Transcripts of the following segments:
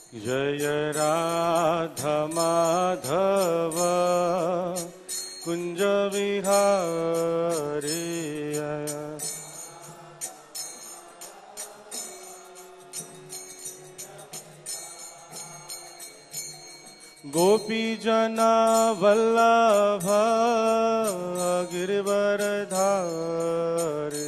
जय राधा माधव कुंज विहारी। गोपी जना वल्लभ गिरिवरधारी।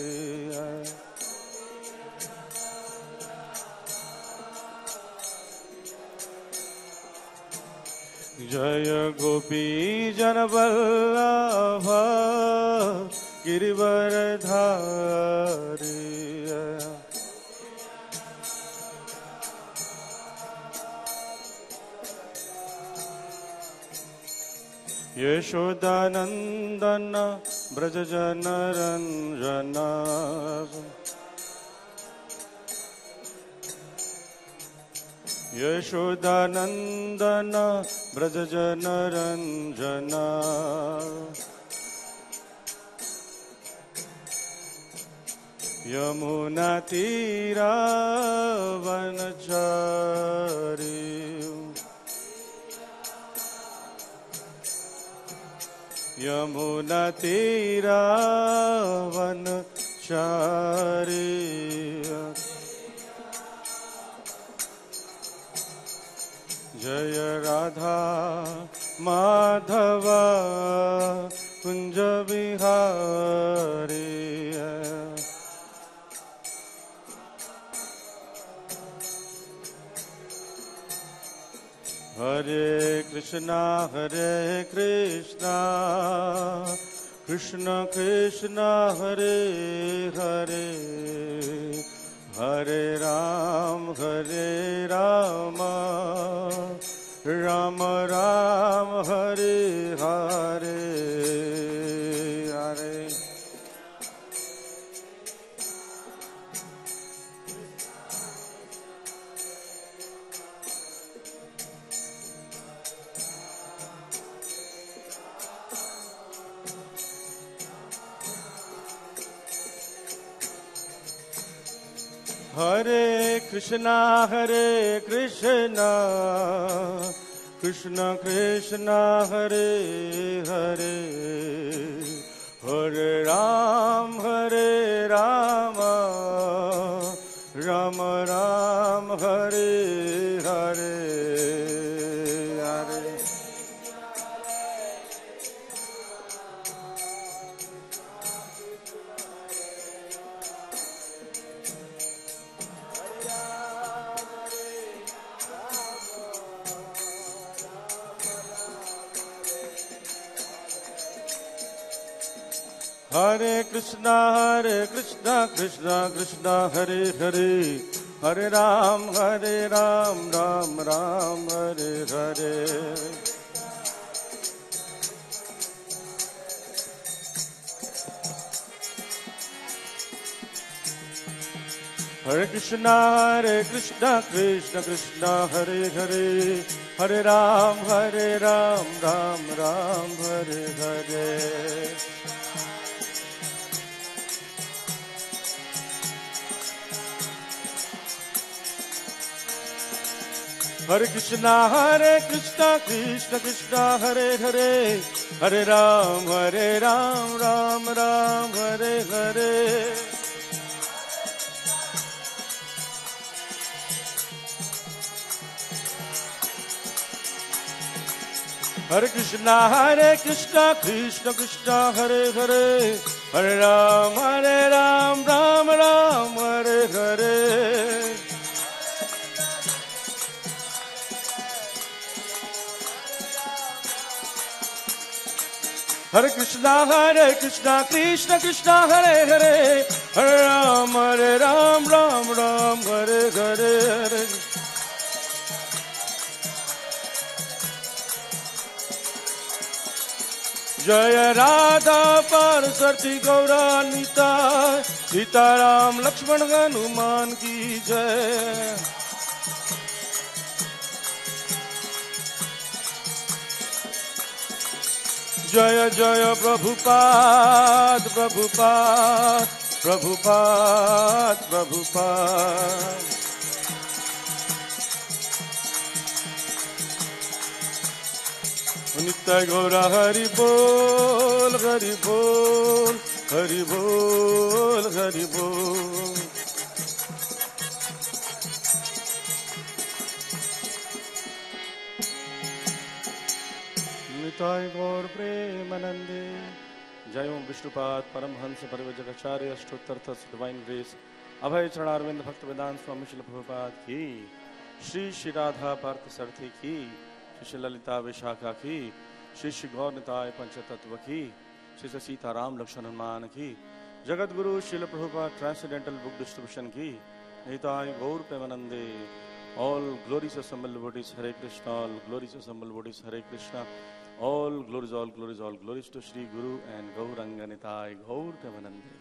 जय गोपी जन वल्लभ गिरिवरधारी। यशोदानंदन ब्रज जन रंजन। यशोदानंदन ब्रज जन रंजन। यमुना तीरा वनचारी। यमुना तीरा वनचारी। जय राधा माधव कुंज विहारी। हरे कृष्णा कृष्ण कृष्ण हरे हरे, हरे राम राम राम हरे हरे हरे। हरे कृष्णा कृष्ण कृष्ण हरे हरे, हरे राम राम राम हरे हरे हरे। हरे कृष्णा कृष्ण कृष्ण हरे हरे, हरे राम राम राम हरे हरे। हरे कृष्णा कृष्ण कृष्ण हरे हरे, हरे राम राम राम हरे हरे। हरे कृष्णा कृष्ण कृष्ण हरे हरे, हरे राम राम राम हरे हरे। हरे कृष्णा कृष्ण कृष्ण हरे हरे, हरे राम राम राम हरे हरे। हरे कृष्णा कृष्ण कृष्ण हरे हरे, हरे राम राम राम हरे हरे हरे। जय राधा पार्वती गौरान्विता, सीताराम लक्ष्मण हनुमान की जय। जय जय प्रभुपाद प्रभुपाद प्रभुपाद प्रभुपाद। नित्य गौरा हरि बोल हरि बोल हरि बोल हरि बोल। निताय गौर प्रेमानंदे। जय ओम विष्णुपाद परमहंस परिव्राजकाचार्य अष्टोत्तर डिवाइन ग्रेस अभय चरणारविंद भक्त वेदांत स्वामी श्रील प्रभुपाद की, श्री श्री राधा पार्थ सारथी की, श्री श्री ललिता विशाखा की, श्री श्री गौर निताय पंचतत्व की, श्री श्री सीताराम लक्ष्मण हनुमान की, जगत गुरु Srila Prabhupada transcendental book distribution की, निताय गौर प्रेमानंदे। All glories assembled devotees, Hare Krishna. All glories assembled devotees, Hare Krishna. All glories, all glories, all glories to Shri Guru and Gauranga Nitai Gaur Premanande.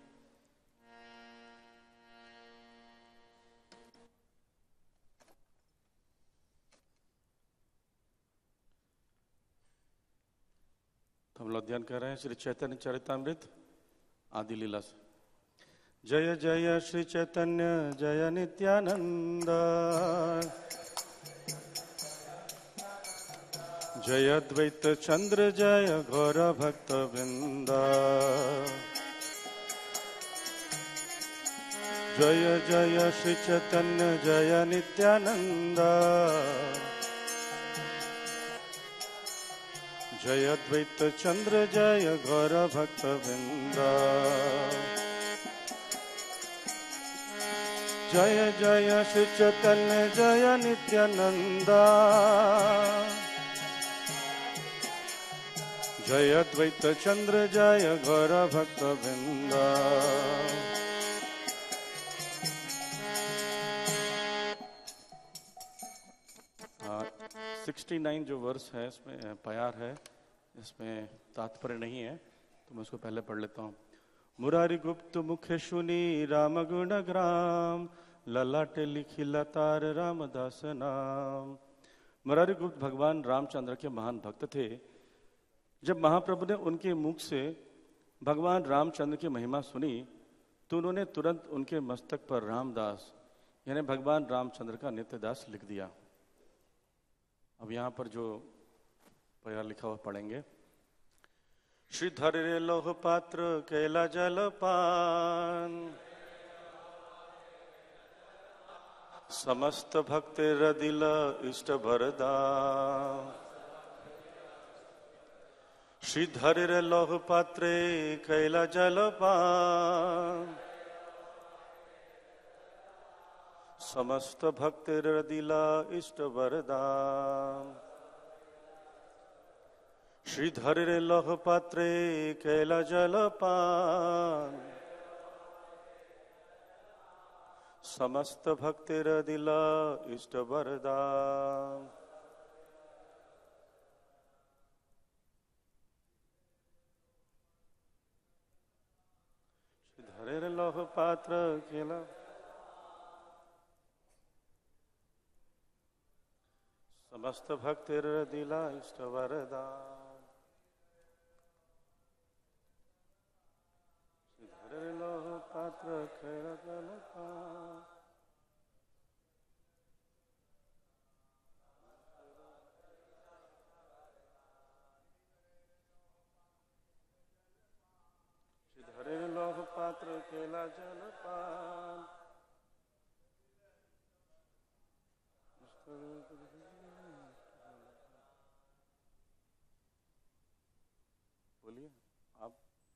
हम लोग ध्यान कर रहे हैं श्री चैतन्य चरितामृत आदि लीला से। जय जय श्री चैतन्य जय नित्यानंद, जय अद्वैत चंद्र जय गौर भक्त वृंद। जय जय श्री चैतन्य जय नित्यानंद, जय अद्वैत चंद्र जय गौर भक्त वृंद। जय जय श्री चैतन्य जय नित्यानंद, जय अद्वैत चंद्र जय गौर भक्त वृंद। 69 जो वर्ष है इसमें प्यार है, इसमें तात्पर्य नहीं है तो मैं उसको पहले पढ़ लेता हूँ। मुरारी गुप्त मुख सुनी राम गुण ग्राम, ललाटे लिखी लतार रामदास नाम। मुरारी गुप्त भगवान रामचंद्र के महान भक्त थे। जब महाप्रभु ने उनके मुख से भगवान रामचंद्र की महिमा सुनी तो उन्होंने तुरंत उनके मस्तक पर रामदास यानी भगवान रामचंद्र का नित्यदास लिख दिया। अब यहाँ पर जो प्यार लिखा हुआ पढ़ेंगे। श्रीधर रे लोह पात्र कैला जलपान, समस्त भक्त रदिल इष्ट वरदान। श्रीधर रे लोह पात्रे कैला जलपान, समस्त भक्त रदिला इष्ट वरदान। श्रीधर रे लोह पात्रे कैला जलपान, समस्त भक्त रदिला इष्ट वरदान। श्रीधर रे लोह पात्र कैला समस्त भक्त रदिला इष्ट वरदान। श्रीधर लोह पात्र कैला जलपान, श्रीधर लोह पात्र कैला जलपान। बोलिए आप।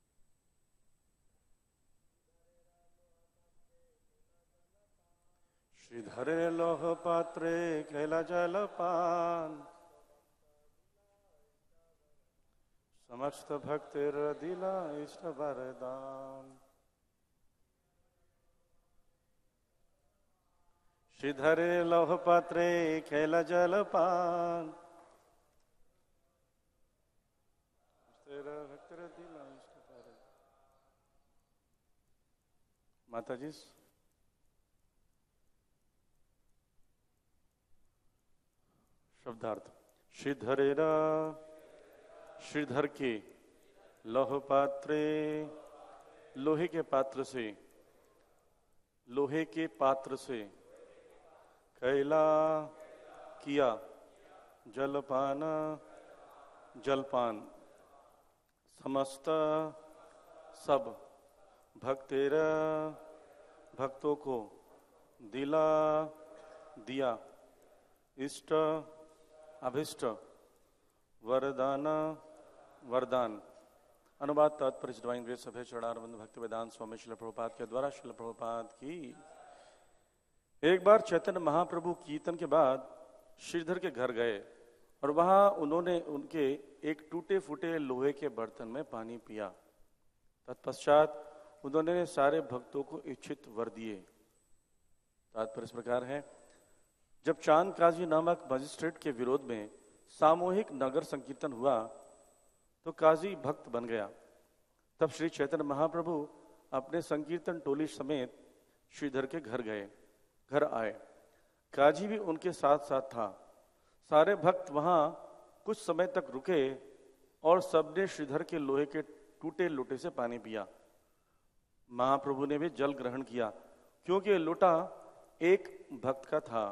श्रीधर लोह पात्रे कैला जलपान, समस्त भक्त रदिला इष्ट वरदान। श्रीधर लोह पात्रे कैला जलपान, भक्त रदिला इष्ट वरदान। माता जी शब्दार्थ। श्रीधरेरा श्रीधर के लोह पात्रे लोहे के पात्र से, लोहे के पात्र से कैला किया जलपान जलपान समस्त सब भक्तेर भक्तों को दिला दिया इष्ट अभिष्ट वरदान वरदान। अनुवाद तात्पर्य डिवाइन ग्रेस सभा चरणारविंद भक्ति वेदांत स्वामी श्रील प्रभुपाद के द्वारा श्रील प्रभुपाद की। एक बार चैतन्य महाप्रभु कीर्तन के बाद श्रीधर के घर गए और वहां उन्होंने उनके एक टूटे फूटे लोहे के बर्तन में पानी पिया। तत्पश्चात उन्होंने सारे भक्तों को इच्छित वर दिए। तात्पर्य इस प्रकार है, जब चांद काजी नामक मजिस्ट्रेट के विरोध में सामूहिक नगर संकीर्तन हुआ तो काजी भक्त बन गया। तब श्री चैतन्य महाप्रभु अपने संकीर्तन टोली समेत श्रीधर के घर आए। काजी भी उनके साथ साथ था। सारे भक्त वहां कुछ समय तक रुके और सबने श्रीधर के लोहे के टूटे लोटे से पानी पिया। महाप्रभु ने भी जल ग्रहण किया क्योंकि लोटा एक भक्त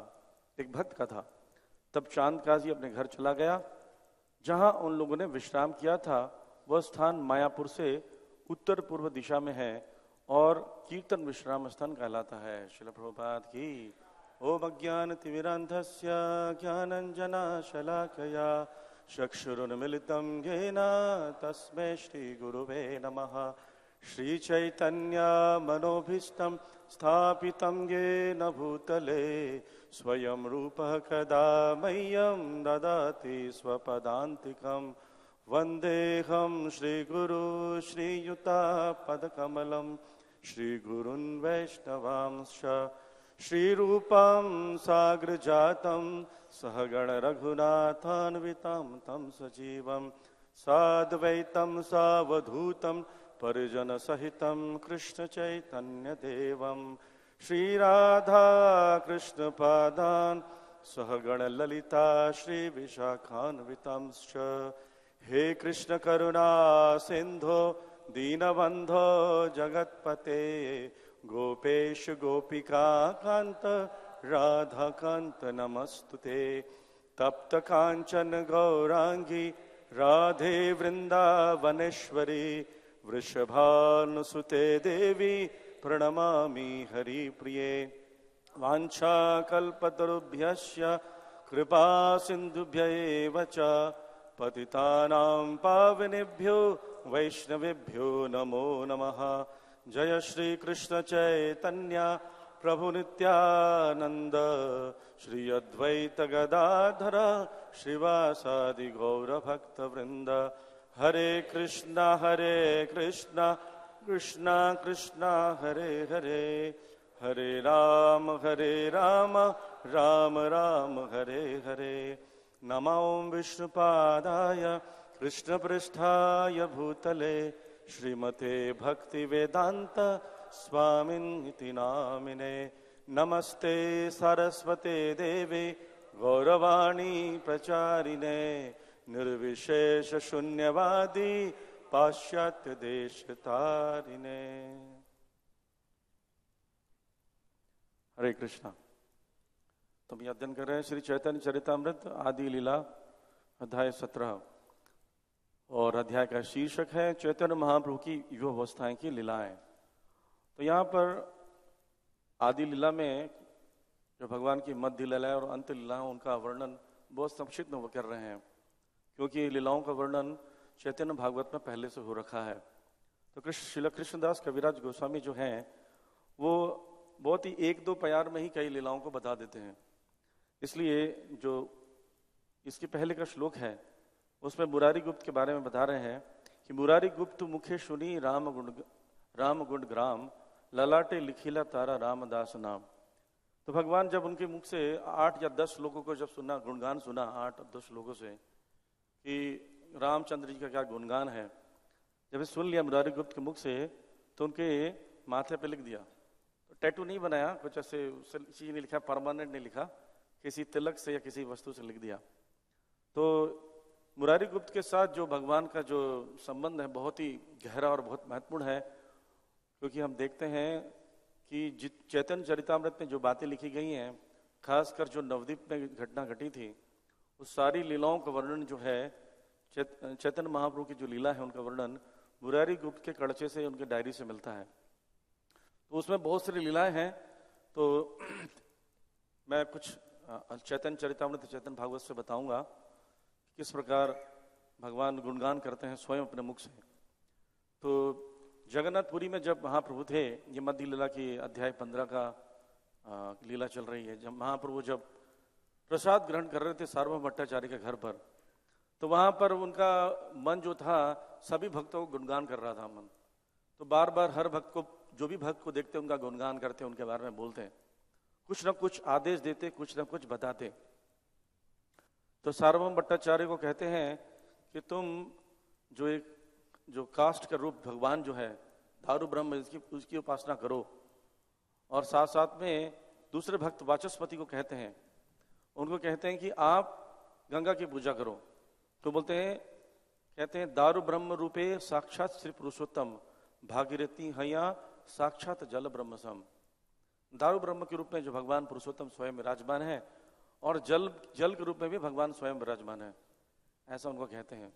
का था। तब चांद काजी अपने घर चला गया। जहां उन लोगों ने विश्राम किया था वह स्थान मायापुर से उत्तर पूर्व दिशा में है और कीर्तन विश्राम स्थान कहलाता है। श्रील प्रभुपाद की। ओम अज्ञान तिमिरान्धस्य ज्ञानंजना शलाकया चक्षुरुन्मिलितं येन तस्मै श्री गुरुवे नमः। श्री चैतन्य मनोभीष्टं स्थापितं येन भूतले स्वयं रूपः कदा मह्यं ददाति स्वपदान्तिकं। वन्देऽहं श्रीगुरु श्रीयुतापदकमलं श्रीगुरुन् वैष्णवांश्च। श्रीरूपं साग्रजातं सहगण रघुनाथान्वितं तं सजीवं साद्वैतं सावधूतं परिजन सहितं कृष्ण चैतन्य देवं श्रीराधा कृष्ण पादान् सहगण ललिता श्री विशाखान्वितंश्च। हे कृष्ण करुणा सिंधो दीनबंधो जगत्पते गोपेश गोपिका कांत राधा कांत नमस्तुते। तप्त कांचन गौरांगी राधे वृंदावनेश्वरी वृषभानुसुते देवी प्रणमामि हरिप्रिये। वाञ्छाकल्पतरुभ्यश्च कृपा सिन्धुभ्यैव च पतितानां पावनेभ्यो वैष्णवेभ्यो नमो नमः। जय श्री कृष्ण चैतन्य प्रभु नित्यानंद श्री अद्वैत गदाधर श्रीवासादि गौर भक्त वृंद। हरे कृष्णा कृष्णा कृष्णा हरे हरे हरे राम राम राम हरे हरे। नमो विष्णुपादाय कृष्णपृष्ठाय भूतले श्रीमते भक्ति वेदांत स्वामिनिति नामिने। नमस्ते सरस्वते देवे गौरवाणी प्रचारिणे निर्विशेष शून्यवादी पाश्चात्य देश तारिणे। हरे कृष्णा। तो हम अध्ययन कर रहे हैं श्री चैतन्य चरितामृत आदि लीला अध्याय 17 और अध्याय का शीर्षक है चैतन्य महाप्रभु की युग अवस्थाएं की लीलाएं। तो यहाँ पर आदि लीला में जो भगवान की मध्य लीला और अंत लीला उनका वर्णन बहुत संक्षिप्त में कर रहे हैं क्योंकि लीलाओं का वर्णन चैतन्य भागवत में पहले से हो रखा है। तो श्रील कृष्णदास कविराज गोस्वामी जो हैं वो बहुत ही एक दो प्यार में ही कई लीलाओं को बता देते हैं। इसलिए जो इसके पहले का श्लोक है उसमें मुरारी गुप्त के बारे में बता रहे हैं कि मुरारी गुप्त मुखे सुनी राम गुण ग्राम ललाटे लिखिला तारा रामदास नाम। तो भगवान जब उनके मुख से 8 या 10 लोगों को जब सुना, गुणगान सुना 8-10 लोगों से कि रामचंद्र जी का क्या गुणगान है, जब सुन लिया मुरारी गुप्त के मुख से तो उनके माथे पे लिख दिया। तो टैटू नहीं बनाया, कुछ ऐसे चीज नहीं लिखा, परमानेंट नहीं लिखा, किसी तिलक से या किसी वस्तु से लिख दिया। तो मुरारी गुप्त के साथ जो भगवान का जो संबंध है बहुत ही गहरा और बहुत महत्वपूर्ण है, क्योंकि हम देखते हैं कि चैतन्य चरितामृत में जो बातें लिखी गई हैं, खासकर जो नवद्वीप में घटना घटी थी, उस सारी लीलाओं का वर्णन जो है चैतन्य महाप्रभु की जो लीला है उनका वर्णन मुरारी गुप्त के कड़चे से उनके डायरी से मिलता है। तो उसमें बहुत सारी लीलाएं हैं। तो मैं कुछ चैतन्य चरितामृत चैतन्य भागवत से बताऊंगा किस प्रकार भगवान गुणगान करते हैं स्वयं अपने मुख से। तो जगन्नाथपुरी में जब महाप्रभु थे, ये मध्य लीला की अध्याय 15 का लीला चल रही है, जब महाप्रभु जब प्रसाद ग्रहण कर रहे थे सार्वभौम भट्टाचार्य के घर पर, तो वहां पर उनका मन जो था सभी भक्तों को गुणगान कर रहा था मन। तो बार बार हर भक्त को, जो भी भक्त को देखते उनका गुणगान करते, उनके बारे में बोलते, कुछ ना कुछ आदेश देते, कुछ ना कुछ बताते। तो सार्वभौम भट्टाचार्य को कहते हैं कि तुम जो काष्ठ का रूप भगवान जो है दारू ब्रह्म, उसकी उपासना करो। और साथ साथ में दूसरे भक्त वाचस्पति को कहते हैं, उनको कहते हैं कि आप गंगा की पूजा करो। तो बोलते हैं, कहते हैं दारू ब्रह्म रूपे साक्षात श्री पुरुषोत्तम भागीरथी हया साक्षात जल ब्रह्म सम। दारू ब्रह्म के रूप में जो भगवान पुरुषोत्तम स्वयं विराजमान है और जल के रूप में भी भगवान स्वयं विराजमान है, ऐसा उनको कहते हैं।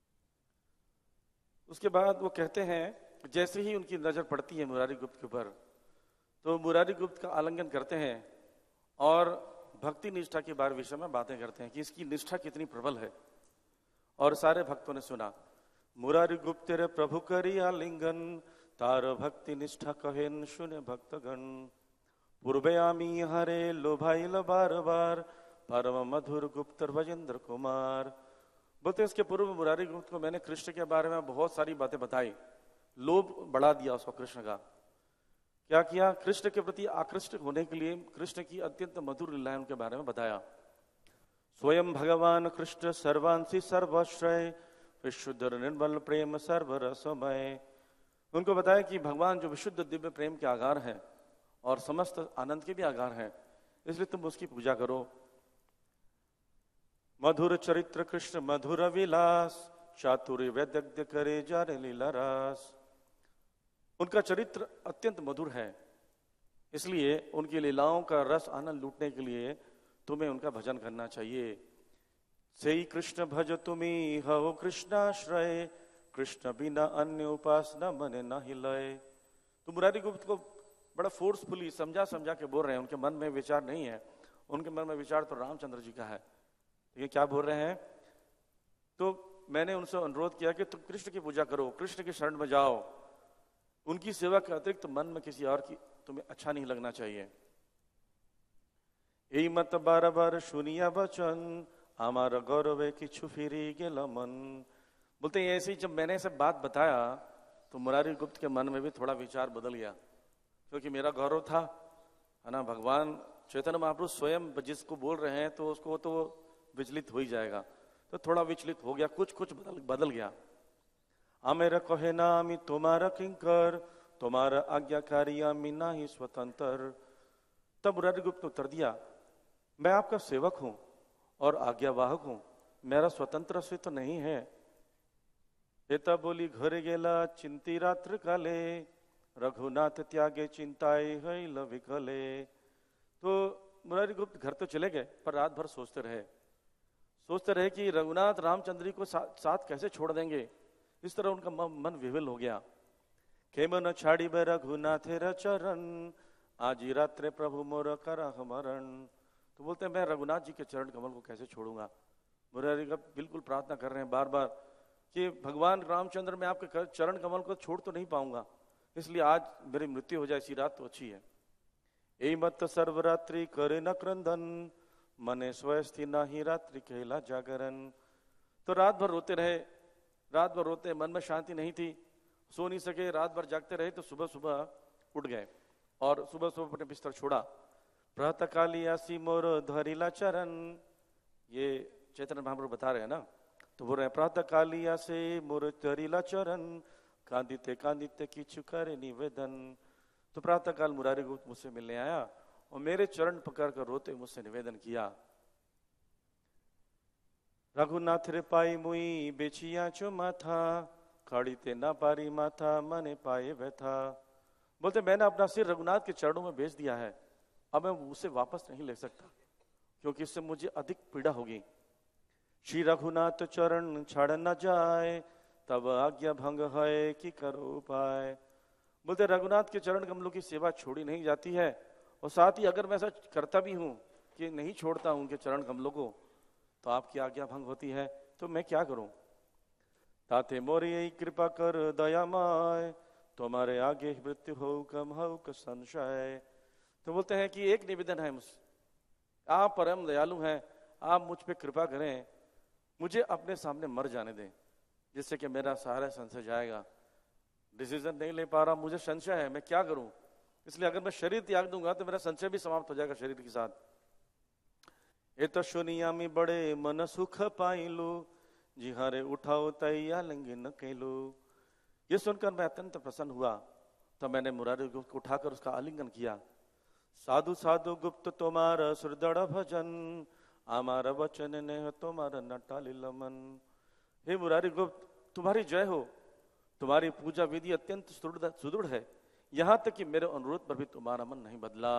उसके बाद वो कहते हैं जैसे ही उनकी नजर पड़ती है मुरारी गुप्त के ऊपर, तो मुरारी गुप्त का आलिंगन करते हैं और भक्ति निष्ठा के बारे विषय में बातें करते हैं कि इसकी निष्ठा कितनी प्रबल है। और सारे भक्तों ने सुना, मुरारी गुप्त रे प्रभु करी आलिंगन तार भक्ति निष्ठा कहेन सुने भक्तगण। पूर्वयामी हरे लोभाइल बार बार परम मधुर गुप्त भजेंद्र कुमार। बोलते इसके पूर्व मुरारी गुप्त को मैंने कृष्ण के बारे में बहुत सारी बातें बताई, लोभ बढ़ा दिया उसको कृष्ण का। क्या किया? कृष्ण के प्रति आकृष्ट होने के लिए कृष्ण की अत्यंत मधुर लीलाएं उनके बारे में बताया। स्वयं भगवान कृष्ण सर्वांशी सर्वश्रय विशुद्ध निर्मल प्रेम सर्वरसमय। उनको बताया कि भगवान जो विशुद्ध दिव्य प्रेम के आगार है और समस्त आनंद के भी आगार है, इसलिए तुम उसकी पूजा करो। मधुर चरित्र कृष्ण मधुर विलास चातुर्य वैदग्ध्य करे जारे लीला रास। उनका चरित्र अत्यंत मधुर है, इसलिए उनकी लीलाओं का रस आनंद लूटने के लिए तुम्हें उनका भजन करना चाहिए। से कृष्ण भज तुम्ही हो कृष्णाश्रय कृष्ण बिना अन्य उपासना मने न हिलय। तो मुरारी गुप्त को बड़ा फोर्सफुली समझा के बोल रहे हैं, उनके मन में विचार नहीं है, उनके मन में विचार तो रामचंद्र जी का है। ये क्या बोल रहे हैं? तो मैंने उनसे अनुरोध किया कि तुम कृष्ण की पूजा करो, कृष्ण की शरण में जाओ, उनकी सेवा के अतिरिक्त तो मन में किसी और की तुम्हें अच्छा नहीं लगना चाहिए। यही मत बार बार सुनिया वचन हमारा गौरव है कि छुफिरी गेल मन। बोलते हैं ऐसे ही जब मैंने ऐसे बात बताया तो मुरारी गुप्त के मन में भी थोड़ा विचार बदल गया, क्योंकि मेरा गौरव था, है ना, भगवान चैतन्य महाप्रभु स्वयं जिसको बोल रहे हैं तो उसको तो विचलित हो ही जाएगा। तो थोड़ा विचलित हो गया, कुछ बदल गया। आमेरा कहे ना आमी तुम्हारा किंकर तुम्हारा आज्ञाकारी आमी ना ही स्वतंत्र। तब मुरारी गुप्त ने उत्तर दिया, मैं आपका सेवक हूं और आज्ञावाहक हूं, मेरा स्वतंत्र से तो नहीं है। पिता बोली घरे गेला चिंती रात्र काले रघुनाथ त्यागे चिंताए है विकले। तो मुरारी गुप्त घर तो चले गए, पर रात भर सोचते रहे कि रघुनाथ रामचंद्र को साथ कैसे छोड़ देंगे। इस तरह उनका मन विह्वल हो गया। खेमन छाड़ी बे रघुनाथ चरण आजी रात्रे प्रभु मोर करा मरण। तो बोलते हैं मैं रघुनाथ जी के चरण कमल को कैसे छोड़ूंगा। मुरारी गुप्त बिल्कुल प्रार्थना कर रहे हैं बार बार कि भगवान रामचंद्र मैं आपके चरण कमल को छोड़ तो नहीं पाऊंगा, इसलिए आज मेरी मृत्यु हो जाए, इसी रात तो अच्छी है। ए मत सर्वरात्रि करे न क्रंदन मने स्वस्ति नाही रात्रि कहला जागरण। तो रात भर रोते, मन में शांति नहीं थी, सो नहीं सके, रात भर जागते रहे। तो सुबह सुबह उठ गए और सुबह सुबह अपने बिस्तर छोड़ा। प्रातः काली आसी मोर धरिला चरण, ये चैतन्य महाप्रभु बता रहे हैं ना, तो बोल रहे हैं प्रातः काली आसे मोर धरिला चरण कांदिते किछु करे निवेदन। तो प्रातः काल मुरारी गुप्त मुझसे मिलने आया और मेरे चरण पकड़ कर रोते मुझसे निवेदन किया। रघुनाथ रे पाई मुई बेचिया चो माथा खड़ीते ना पारी माथा मने पाए व्यथा। बोलते मैंने अपना सिर रघुनाथ के चरणों में बेच दिया है, अब मैं उसे वापस नहीं ले सकता, क्योंकि इससे मुझे अधिक पीड़ा होगी। श्री रघुनाथ चरण छड़ न जाए, तब आज्ञा भंग है कि करो उपाय। बोलते रघुनाथ के चरण कमलों की सेवा छोड़ी नहीं जाती है, और साथ ही अगर मैं ऐसा करता भी हूं कि नहीं छोड़ता हूं उनके चरण कमलों को, तो आपकी आज्ञा भंग होती है, तो मैं क्या करूं। ताते मोरी यही कृपा कर दयामय, तुम्हारे आगे मृत्यु हो कम हो क संशय। तो बोलते हैं कि एक निवेदन है मुझसे, आप परम दयालु हैं, आप मुझ पे कृपा करें, मुझे अपने सामने मर जाने दें, जिससे कि मेरा सारा संशय जाएगा। डिसीजन नहीं ले पा रहा, मुझे संशय है, मैं क्या करूं। इसलिए अगर मैं शरीर त्याग दूंगा तो मेरा संशय भी समाप्त हो जाएगा शरीर के साथ। ये तो सुनियामी बड़े मन सुख पाइलू, जी हारे उठाओ तैया लंगे न कहलो। ये सुनकर मैं अत्यंत प्रसन्न हुआ, तो मैंने मुरारी गुप्त को उठाकर उसका आलिंगन किया। साधु साधु गुप्त तुम्हारा सुरदड़ भजन, हमारा वचन ने तुम्हारा नटालिल मन। हे मुरारी गुप्त, तुम्हारी जय हो, तुम्हारी पूजा विधि अत्यंत सुदृढ़ है, यहां तक कि मेरे अनुरोध पर भी तुम्हारा मन नहीं बदला।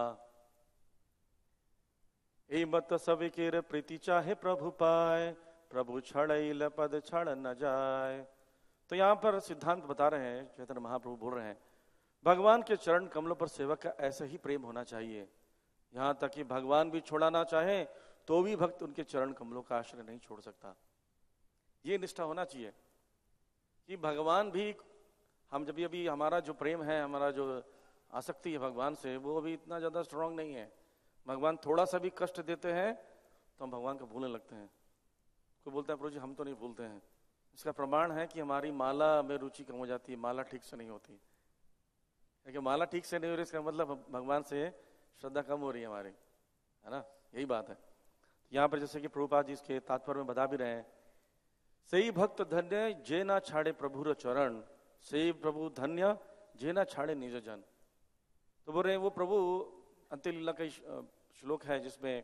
ए मत सविकेर प्रीति चाहे प्रभु पाए, प्रभु छड़ पद छड़ न जाए। तो यहाँ पर सिद्धांत बता रहे हैं, चैतन्य महाप्रभु बोल रहे हैं, भगवान के चरण कमलों पर सेवक का ऐसा ही प्रेम होना चाहिए, यहां तक कि भगवान भी छोड़ाना चाहे तो भी भक्त उनके चरण कमलों का आश्रय नहीं छोड़ सकता। ये निष्ठा होना चाहिए कि भगवान भी, हम जब अभी हमारा जो प्रेम है, हमारा जो आसक्ति है भगवान से, वो अभी इतना ज्यादा स्ट्रांग नहीं है। भगवान थोड़ा सा भी कष्ट देते हैं तो हम भगवान को भूलने लगते हैं। कोई बोलता है प्रभु जी हम तो नहीं भूलते हैं। इसका प्रमाण है कि हमारी माला में रुचि कम हो जाती है, माला ठीक से नहीं होती। क्योंकि माला ठीक से नहीं हो रही, इसका मतलब भगवान से श्रद्धा कम हो रही है हमारी, है ना, यही बात है। यहाँ पर जैसे कि प्रभुपाद जी इसके तात्पर्य में बता भी रहे हैं, सही भक्त धन्य जे ना छाड़े प्रभुर चरण, सही प्रभु धन्य जे ना छाड़े निज जन। तो बोल रहे हैं वो प्रभु, अंत्य लीला का श्लोक है जिसमें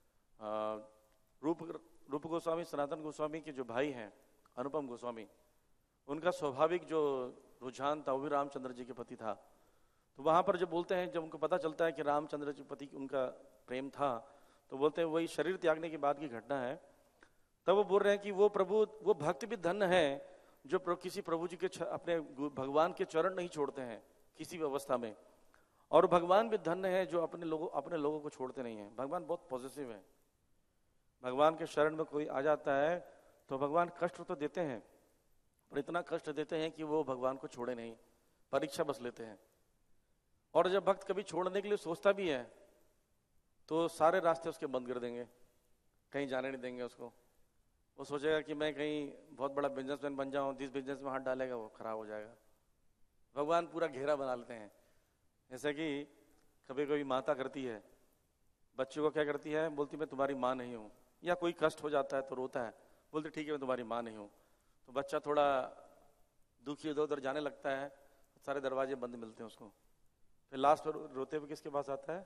रूप गोस्वामी, सनातन गोस्वामी के जो भाई हैं अनुपम गोस्वामी, उनका स्वाभाविक जो रुझान था वो भी रामचंद्र जी के प्रति था। तो वहां पर जब बोलते हैं, जब उनको पता चलता है कि रामचंद्र जी के प्रति उनका प्रेम था, तो बोलते हैं वही शरीर त्यागने के बाद की घटना है। तब वो बोल रहे हैं कि वो प्रभु, वो भक्त भी धन्य है जो किसी प्रभु जी के अपने भगवान के चरण नहीं छोड़ते हैं किसी भी अवस्था में, और भगवान भी धन्य है जो अपने लोगों को छोड़ते नहीं है। भगवान बहुत पॉजिटिव है। भगवान के शरण में कोई आ जाता है तो भगवान कष्ट तो देते हैं, पर इतना कष्ट देते हैं कि वो भगवान को छोड़े नहीं, परीक्षा बस लेते हैं। और जब भक्त कभी छोड़ने के लिए सोचता भी है तो सारे रास्ते उसके बंद कर देंगे, कहीं जाने नहीं देंगे उसको। वो सोचेगा कि मैं कहीं बहुत बड़ा बिजनेसमैन बन जाऊं, जिस बिजनेस में हाथ डालेगा वो खराब हो जाएगा। भगवान पूरा घेरा बना लेते हैं। जैसे कि कभी कभी माता करती है, बच्चे को क्या करती है, बोलती मैं तुम्हारी माँ नहीं हूँ, या कोई कष्ट हो जाता है तो रोता है, बोलती ठीक है मैं तुम्हारी माँ नहीं हूँ। तो बच्चा थोड़ा दुखी इधर उधर जाने लगता है, सारे दरवाजे बंद मिलते हैं उसको। फिर लास्ट पर रोते हुए किसके पास आता है?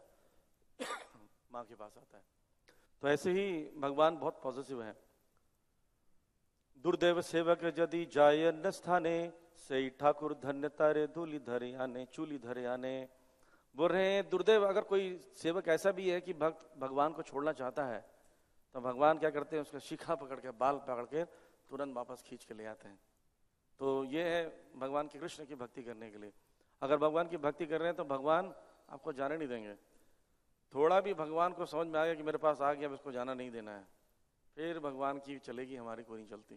माँ के पास आता है। तो ऐसे ही भगवान बहुत पॉजिटिव है। दुर्दैव सेवक यदि जाय न स्थाने, सही ठाकुर धन्य तारे धूलि धरे आने, चूली धरे आने। बोल रहे हैं दुर्दैव, अगर कोई सेवक ऐसा भी है कि भक्त भगवान को छोड़ना चाहता है, तो भगवान क्या करते हैं, उसका शिखा पकड़ के, बाल पकड़ के तुरंत वापस खींच के ले आते हैं। तो ये है भगवान के, कृष्ण की भक्ति करने के लिए। अगर भगवान की भक्ति कर रहे हैं तो भगवान आपको जाने नहीं देंगे। थोड़ा भी भगवान को समझ में आ गया कि मेरे पास आ गया, अब इसको जाना नहीं देना है, फिर भगवान की चलेगी, हमारी कोई नहीं चलती।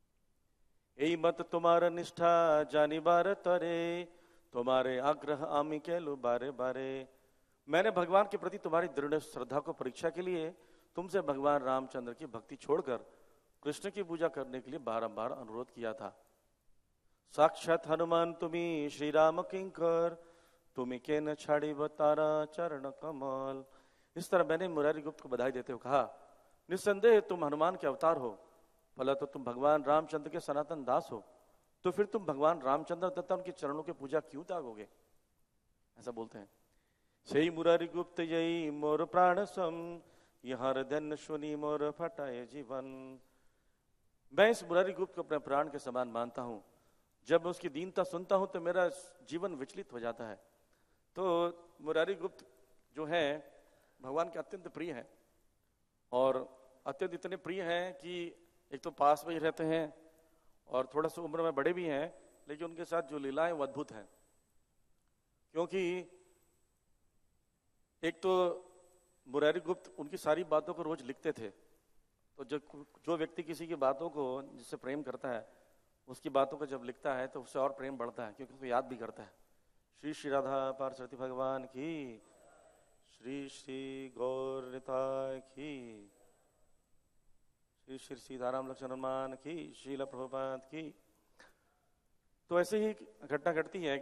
यही मत तुम्हारा निष्ठा जानी बार तरे, तुम्हारे आग्रह आमी कह लो बारे बारे। मैंने भगवान के प्रति तुम्हारी दृढ़ श्रद्धा को परीक्षा के लिए तुमसे भगवान रामचंद्र की भक्ति छोड़कर कृष्ण की पूजा करने के लिए बारंबार अनुरोध किया था। साक्षात हनुमान तुम्ही श्री राम किंकर, तुम्ही के न छाड़ी बतारा चरण कमल। इस तरह मैंने मुरारी गुप्त को बधाई देते हुए कहा, निस्संदेह तुम हनुमान के अवतार हो, भला तो तुम भगवान रामचंद्र के सनातन दास हो, तो फिर तुम भगवान रामचंद्र तथा उनके चरणों की पूजा क्यों त्यागोगे? ऐसा बोलते हैं। सही मुरारी गुप्त यही मोर प्राण सम, यह हृदय सुनी मोर फटाए जीवन। मैं इस मुरारी गुप्त को अपने प्राण के समान मानता हूं। जब मैं उसकी दीनता सुनता हूं तो मेरा जीवन विचलित हो जाता है। तो मुरारी गुप्त जो है भगवान के अत्यंत प्रिय है, और अत्यंत इतने प्रिय हैं कि एक तो पास में ही रहते हैं और थोड़ा सा उम्र में बड़े भी हैं, लेकिन उनके साथ जो लीलाएं वो अद्भुत हैं। क्योंकि एक तो मुरारी गुप्त उनकी सारी बातों को रोज लिखते थे, तो जो व्यक्ति किसी की बातों को जिससे प्रेम करता है उसकी बातों को जब लिखता है तो उससे और प्रेम बढ़ता है, क्योंकि उसको याद भी करता है। श्री श्री राधा पार्वती भगवान की, श्री श्री गौर निताय की, श्री श्री सीताराम लक्ष्मण हनुमान की, श्रील प्रभुपाद की। तो ऐसे ही घटना घटती है।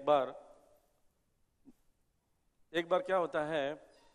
एक बार क्या होता है,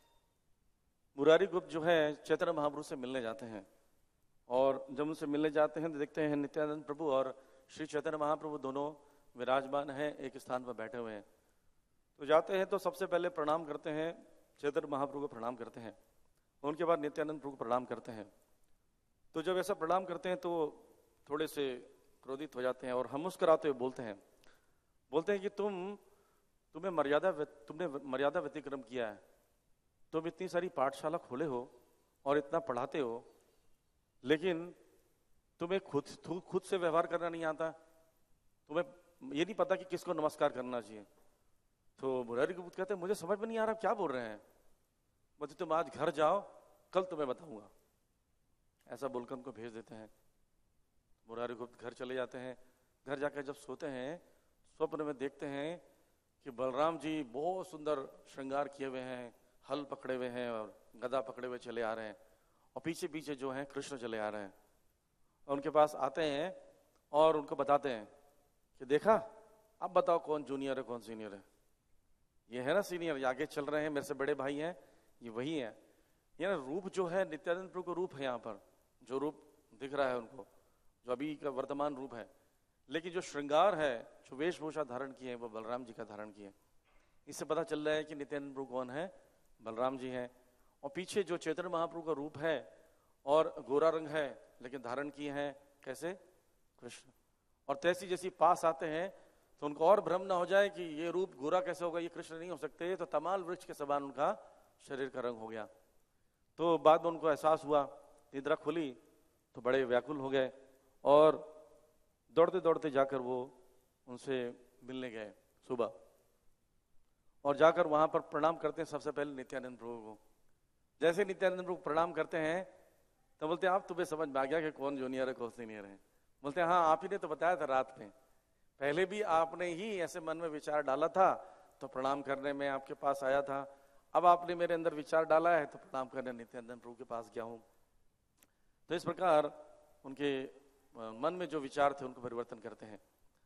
मुरारी गुप्त जो है चैतन्य महाप्रभु से मिलने जाते हैं, और जब उनसे मिलने जाते हैं तो देखते हैं नित्यानंद प्रभु और श्री चैतन्य महाप्रभु दोनों विराजमान हैं, एक स्थान पर बैठे हुए हैं। तो जाते हैं तो सबसे पहले प्रणाम करते हैं, चैतन्य महाप्रभु को प्रणाम करते हैं, उनके बाद नित्यानंद प्रभु को प्रणाम करते हैं। तो जब ऐसा प्रणाम करते हैं तो थोड़े से क्रोधित हो जाते हैं और हम मुस्कुराते हुए बोलते हैं कि तुमने मर्यादा व्यतिक्रम किया है। तुम इतनी सारी पाठशाला खोले हो और इतना पढ़ाते हो, लेकिन तुम्हें खुद से व्यवहार करना नहीं आता, तुम्हें ये नहीं पता कि किसको नमस्कार करना चाहिए। तो मुरारी गुप्त कहते हैं मुझे समझ में नहीं आ रहा क्या बोल रहे हैं। बोलते तुम आज घर जाओ, कल तुम्हें बताऊंगा। ऐसा बोलकर उनको भेज देते हैं। मुरारी गुप्त घर चले जाते हैं। घर जाकर जब सोते हैं, स्वप्न में देखते हैं कि बलराम जी बहुत सुंदर श्रृंगार किए हुए हैं, हल पकड़े हुए हैं और गदा पकड़े हुए चले आ रहे हैं, और पीछे पीछे जो हैं कृष्ण चले आ रहे हैं। और उनके पास आते हैं और उनको बताते हैं कि देखा, अब बताओ कौन जूनियर है कौन सीनियर है। ये है ना सीनियर, ये आगे चल रहे हैं, मेरे से बड़े भाई हैं, ये वही है। ये ना रूप जो है नित्यानंद प्रभु का रूप है, यहाँ पर जो रूप दिख रहा है उनको, जो अभी का वर्तमान रूप है, लेकिन जो श्रृंगार है, जो वेशभूषा धारण किए हैं, वो बलराम जी का धारण किए। इससे पता चल रहा है कि नित्यानंद प्रभु कौन है, बलराम जी हैं। और पीछे जो चैतन्य महाप्रभु का रूप है और गोरा रंग है, लेकिन धारण किए हैं कैसे, कृष्ण। और तैसी जैसी पास आते हैं तो उनको और भ्रम ना हो जाए कि ये रूप गोरा कैसे होगा, ये कृष्ण नहीं हो सकते, तो तमाल वृक्ष के समान उनका शरीर का रंग हो गया। तो बाद में उनको एहसास हुआ, निद्रा खुली तो बड़े व्याकुल हो गए और दौड़ते दौड़ते जाकर वो उनसे मिलने गए सुबह, और जाकर वहां पर प्रणाम करते हैं सबसे पहले नित्यानंद प्रभु को। जैसे नित्यानंद प्रभु प्रणाम करते हैं तो बोलते हैं आप तुम्हें समझ में आ गया कि कौन जूनियर है कौन सीनियर है। बोलते हैं हाँ, आप ही ने तो बताया था रात में, पहले भी आपने ही ऐसे मन में विचार डाला था तो प्रणाम करने में आपके पास आया था, अब आपने मेरे अंदर विचार डाला है तो प्रणाम करने नित्यानंद प्रभु के पास गया हूं। तो इस प्रकार उनके मन में जो विचार थे उनको परिवर्तन करते हैं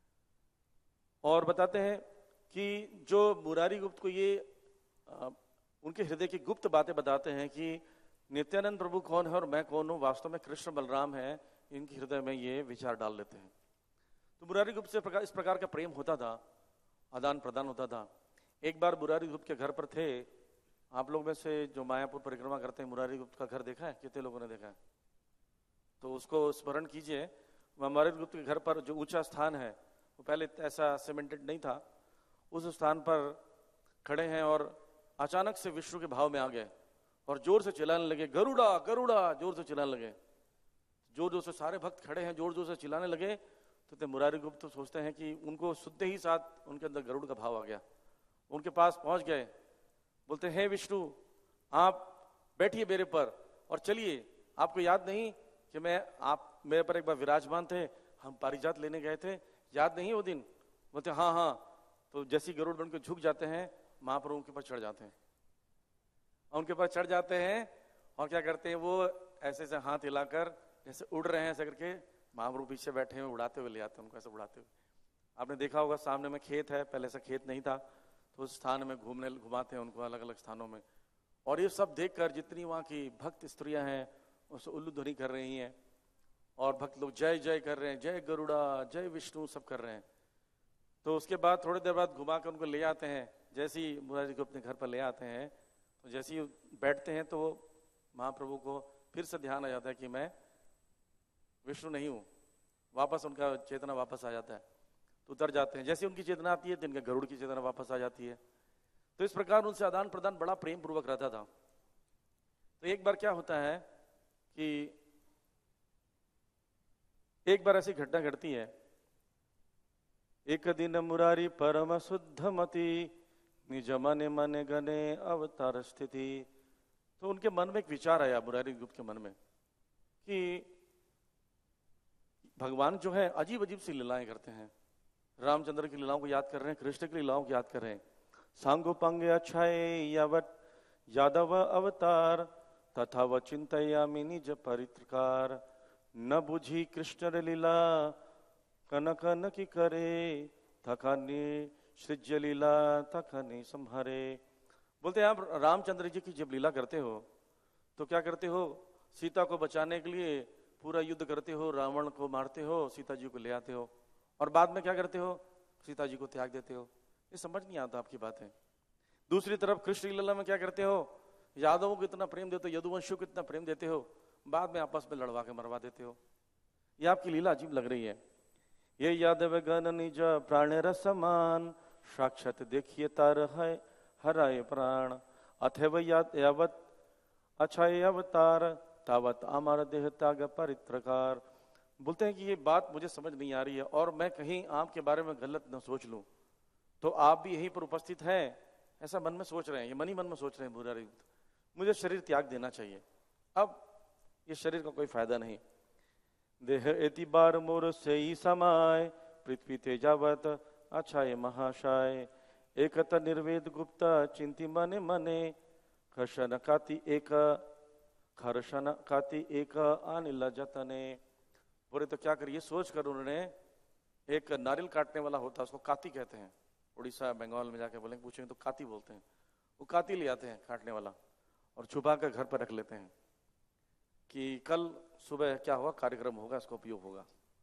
और बताते हैं कि जो मुरारी गुप्त को ये उनके हृदय की गुप्त बातें बताते हैं कि नित्यानंद प्रभु कौन है और मैं कौन हूं, वास्तव में कृष्ण बलराम है, इनके हृदय में ये विचार डाल लेते हैं। तो मुरारी गुप्त से इस प्रकार का प्रेम होता था, आदान प्रदान होता था। एक बार मुरारी गुप्त के घर पर थे, आप लोग में से जो मायापुर परिक्रमा करते हैं मुरारी गुप्त का घर देखा है, कितने लोगों ने देखा है? तो उसको स्मरण कीजिए। मुरारी गुप्त के घर पर जो ऊंचा स्थान है वो पहले ऐसा सीमेंटेड नहीं था, उस स्थान पर खड़े हैं और अचानक से विष्णु के भाव में आ गए और जोर से चिल्लाने लगे, गरुड़ा गरुड़ा, जोर से चिल्लाने लगे। जोर जोर से सारे भक्त खड़े हैं, जोर जोर से चिल्लाने लगे। तो मुरारी गुप्त तो सोचते हैं कि उनको सुनते ही साथ उनके अंदर गरुड़ का भाव आ गया। उनके पास पहुंच गए, बोलते हैं विष्णु आप बैठिए मेरे पर और चलिए, आपको याद नहीं कि आप मेरे पर एक बार विराजमान थे, हम पारिजात लेने गए थे, याद नहीं वो दिन? बोलते हाँ हाँ। तो जैसी गरुड़ बन के झुक जाते हैं, महाप्रभु उनके ऊपर चढ़ जाते हैं, उनके ऊपर चढ़ जाते हैं और क्या करते हैं, वो ऐसे से हाथ हिलाकर जैसे उड़ रहे हैं ऐसे करके महाप्रभु पीछे बैठे हुए उड़ाते हुए ले आते हैं उनको, ऐसे उड़ाते हुए। आपने देखा होगा सामने में खेत है, पहले ऐसा खेत नहीं था, तो उस स्थान में घुमाते हैं उनको अलग अलग स्थानों में। और ये सब देखकर जितनी वहाँ की भक्त स्त्रियां हैं उसे उल्लू ध्वनि कर रही हैं और भक्त लोग जय जय कर रहे हैं, जय गरुड़ा जय विष्णु सब कर रहे हैं। तो उसके बाद थोड़ी देर बाद घुमा कर उनको ले आते हैं। जैसे ही मुरारी को अपने घर पर ले आते हैं तो जैसे ही बैठते हैं तो महाप्रभु को फिर से ध्यान आ जाता है कि मैं विष्णु नहीं हूँ, वापस उनका चेतना वापस आ जाता है, तो उतर जाते हैं। जैसे उनकी चेतना आती है तो इनका गरुड़ की चेतना वापस आ जाती है। तो इस प्रकार उनसे आदान प्रदान बड़ा प्रेम पूर्वक रहता था। तो एक बार क्या होता है कि एक बार ऐसी घटना घटती है, एक दिन मुरारी परम शुद्ध मति निज मने मने गने अवतार स्थिति। तो उनके मन में एक विचार आया, मुरारी गुप्त के मन में, कि भगवान जो है अजीब अजीब सी लीलाएं करते हैं। रामचंद्र की लीलाओं को याद कर रहे हैं, कृष्ण की लीलाओं को याद कर रहे हैं। सांगो पंगे अच्छाए यावत यादव अवतार तथा व चिंतयामि निज परित्रकार। न बुझी कृष्ण लीला कन कन की करे थकानी सृज्य लीला थकानी संहारे। बोलते हैं आप रामचंद्र जी की जब लीला करते हो तो क्या करते हो, सीता को बचाने के लिए पूरा युद्ध करते हो, रावण को मारते हो, सीता जी को ले आते हो, और बाद में क्या करते हो, सीता जी को त्याग देते हो। ये समझ नहीं आता आपकी बात है। दूसरी तरफ कृष्ण लीला में क्या करते हो, यादवों को इतना प्रेम देते हो, यदुवंशियों को इतना प्रेम देते हो, बाद में आपस में लड़वा के मरवा देते हो। ये आपकी लीला अजीब लग रही है। ये यादव गण निज प्राण रसमान साक्षात देखिए तार है हराए प्राण। अथव यावत अक्षय अवतार तावत अमर देह त्याग परित्रकार। बोलते हैं कि ये बात मुझे समझ नहीं आ रही है और मैं कहीं आपके बारे में गलत न सोच लूं, तो आप भी यहीं पर उपस्थित हैं, ऐसा मन में सोच रहे हैं, ये मन ही मन में सोच रहे हैं मुरारी, मुझे शरीर त्याग देना चाहिए, अब ये शरीर का कोई फायदा नहीं। देह एति बार मोर से ही समाय पृथ्वी तेजावत अक्षय महाशय। एकत निर्वेद गुप्त चिंति मने मने खर्षण काति एक खर्षण काति एक अनिल जतने। बोले तो क्या करिए, सोच कर उन्होंने एक नारियल काटने वाला होता है, उसको काती कहते हैं, उड़ीसा बंगाल में जाके बोलेंगे पूछेंगे तो काती बोलते हैं। वो काती ले आते हैं काटने वाला और छुपा कर घर पर रख लेते हैं कि कल सुबह क्या हुआ कार्यक्रम होगा, इसका उपयोग होगा।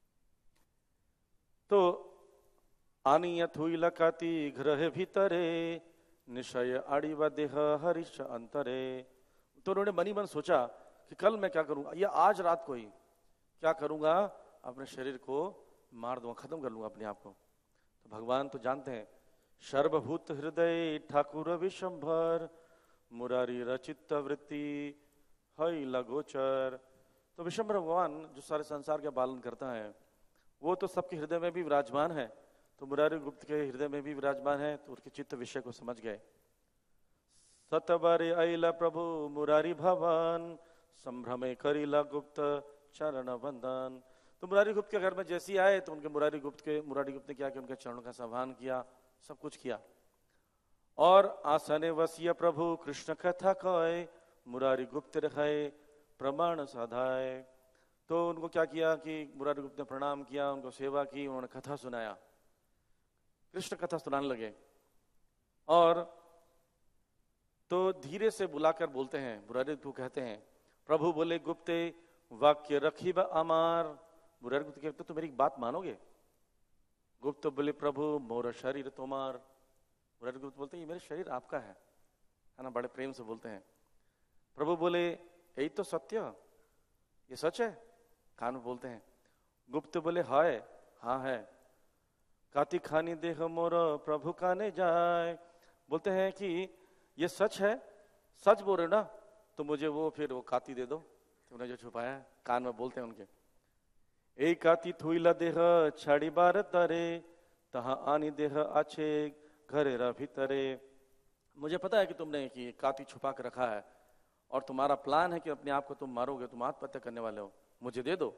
तो आनियत हुई लकाती ग्रह भीतरे निशय आड़ी व देह हरिश अंतरे। तो उन्होंने मनी मन सोचा कि कल मैं क्या करूंगा, या आज रात को ही क्या करूंगा, अपने शरीर को मार दूंगा, खत्म कर लूंगा अपने आप को। तो भगवान तो जानते हैं, सर्वभूत हृदय ठाकुर विशंभर मुरारी रचित वृत्ति हई लगोचर। तो विशंभर भगवान जो सारे संसार का पालन करता है वो तो सबके हृदय में भी विराजमान है, तो मुरारी गुप्त के हृदय में भी विराजमान है, तो उसके चित्त विषय को समझ गए। सतबारे अला प्रभु मुरारी भवन संभ्रमे करीला गुप्त चरण वंदन। तो मुरारी गुप्त के घर में जैसे आए तो उनके मुरारी गुप्त ने क्या किया, उनके चरणों का सम्मान किया, सब कुछ किया। और आसने वसीय प्रभु कृष्ण कथा कहे मुरारी गुप्त रखे प्रमाण साधाए। तो उनको क्या किया कि मुरारी गुप्त ने प्रणाम किया, उनको सेवा की, उन्होंने कथा सुनाया, कृष्ण कथा सुनाने लगे। और तो धीरे से बुलाकर बोलते हैं, मुरारी गुप्त कहते हैं, प्रभु बोले गुप्ते वाक्य रखी व अमार। मुरारी गुप्त कहते तो मेरी बात मानोगे? गुप्त बोले प्रभु मोर शरीर तुम्हार। मुरारी गुप्त बोलते ये मेरे शरीर आपका है ना, बड़े प्रेम से बोलते हैं। प्रभु बोले यही तो सत्य, ये सच है? कान में बोलते हैं। गुप्त बोले हाय हाँ है। काती खानी देह मोर प्रभु काने जाए। बोलते हैं कि ये सच है, सच बोल रहे ना, तो मुझे वो फिर वो काती दे दो, तुमने जो छुपाया है। कान में बोलते हैं उनके। ए काती थुईला देह छाड़ी बार तरे तहा आनी देह आछे घरे रा भीतरे। मुझे पता है कि तुमने कि काती छुपा के रखा है और तुम्हारा प्लान है कि अपने आप को तुम मारोगे, तुम आत्महत्या करने वाले हो, मुझे दे दो।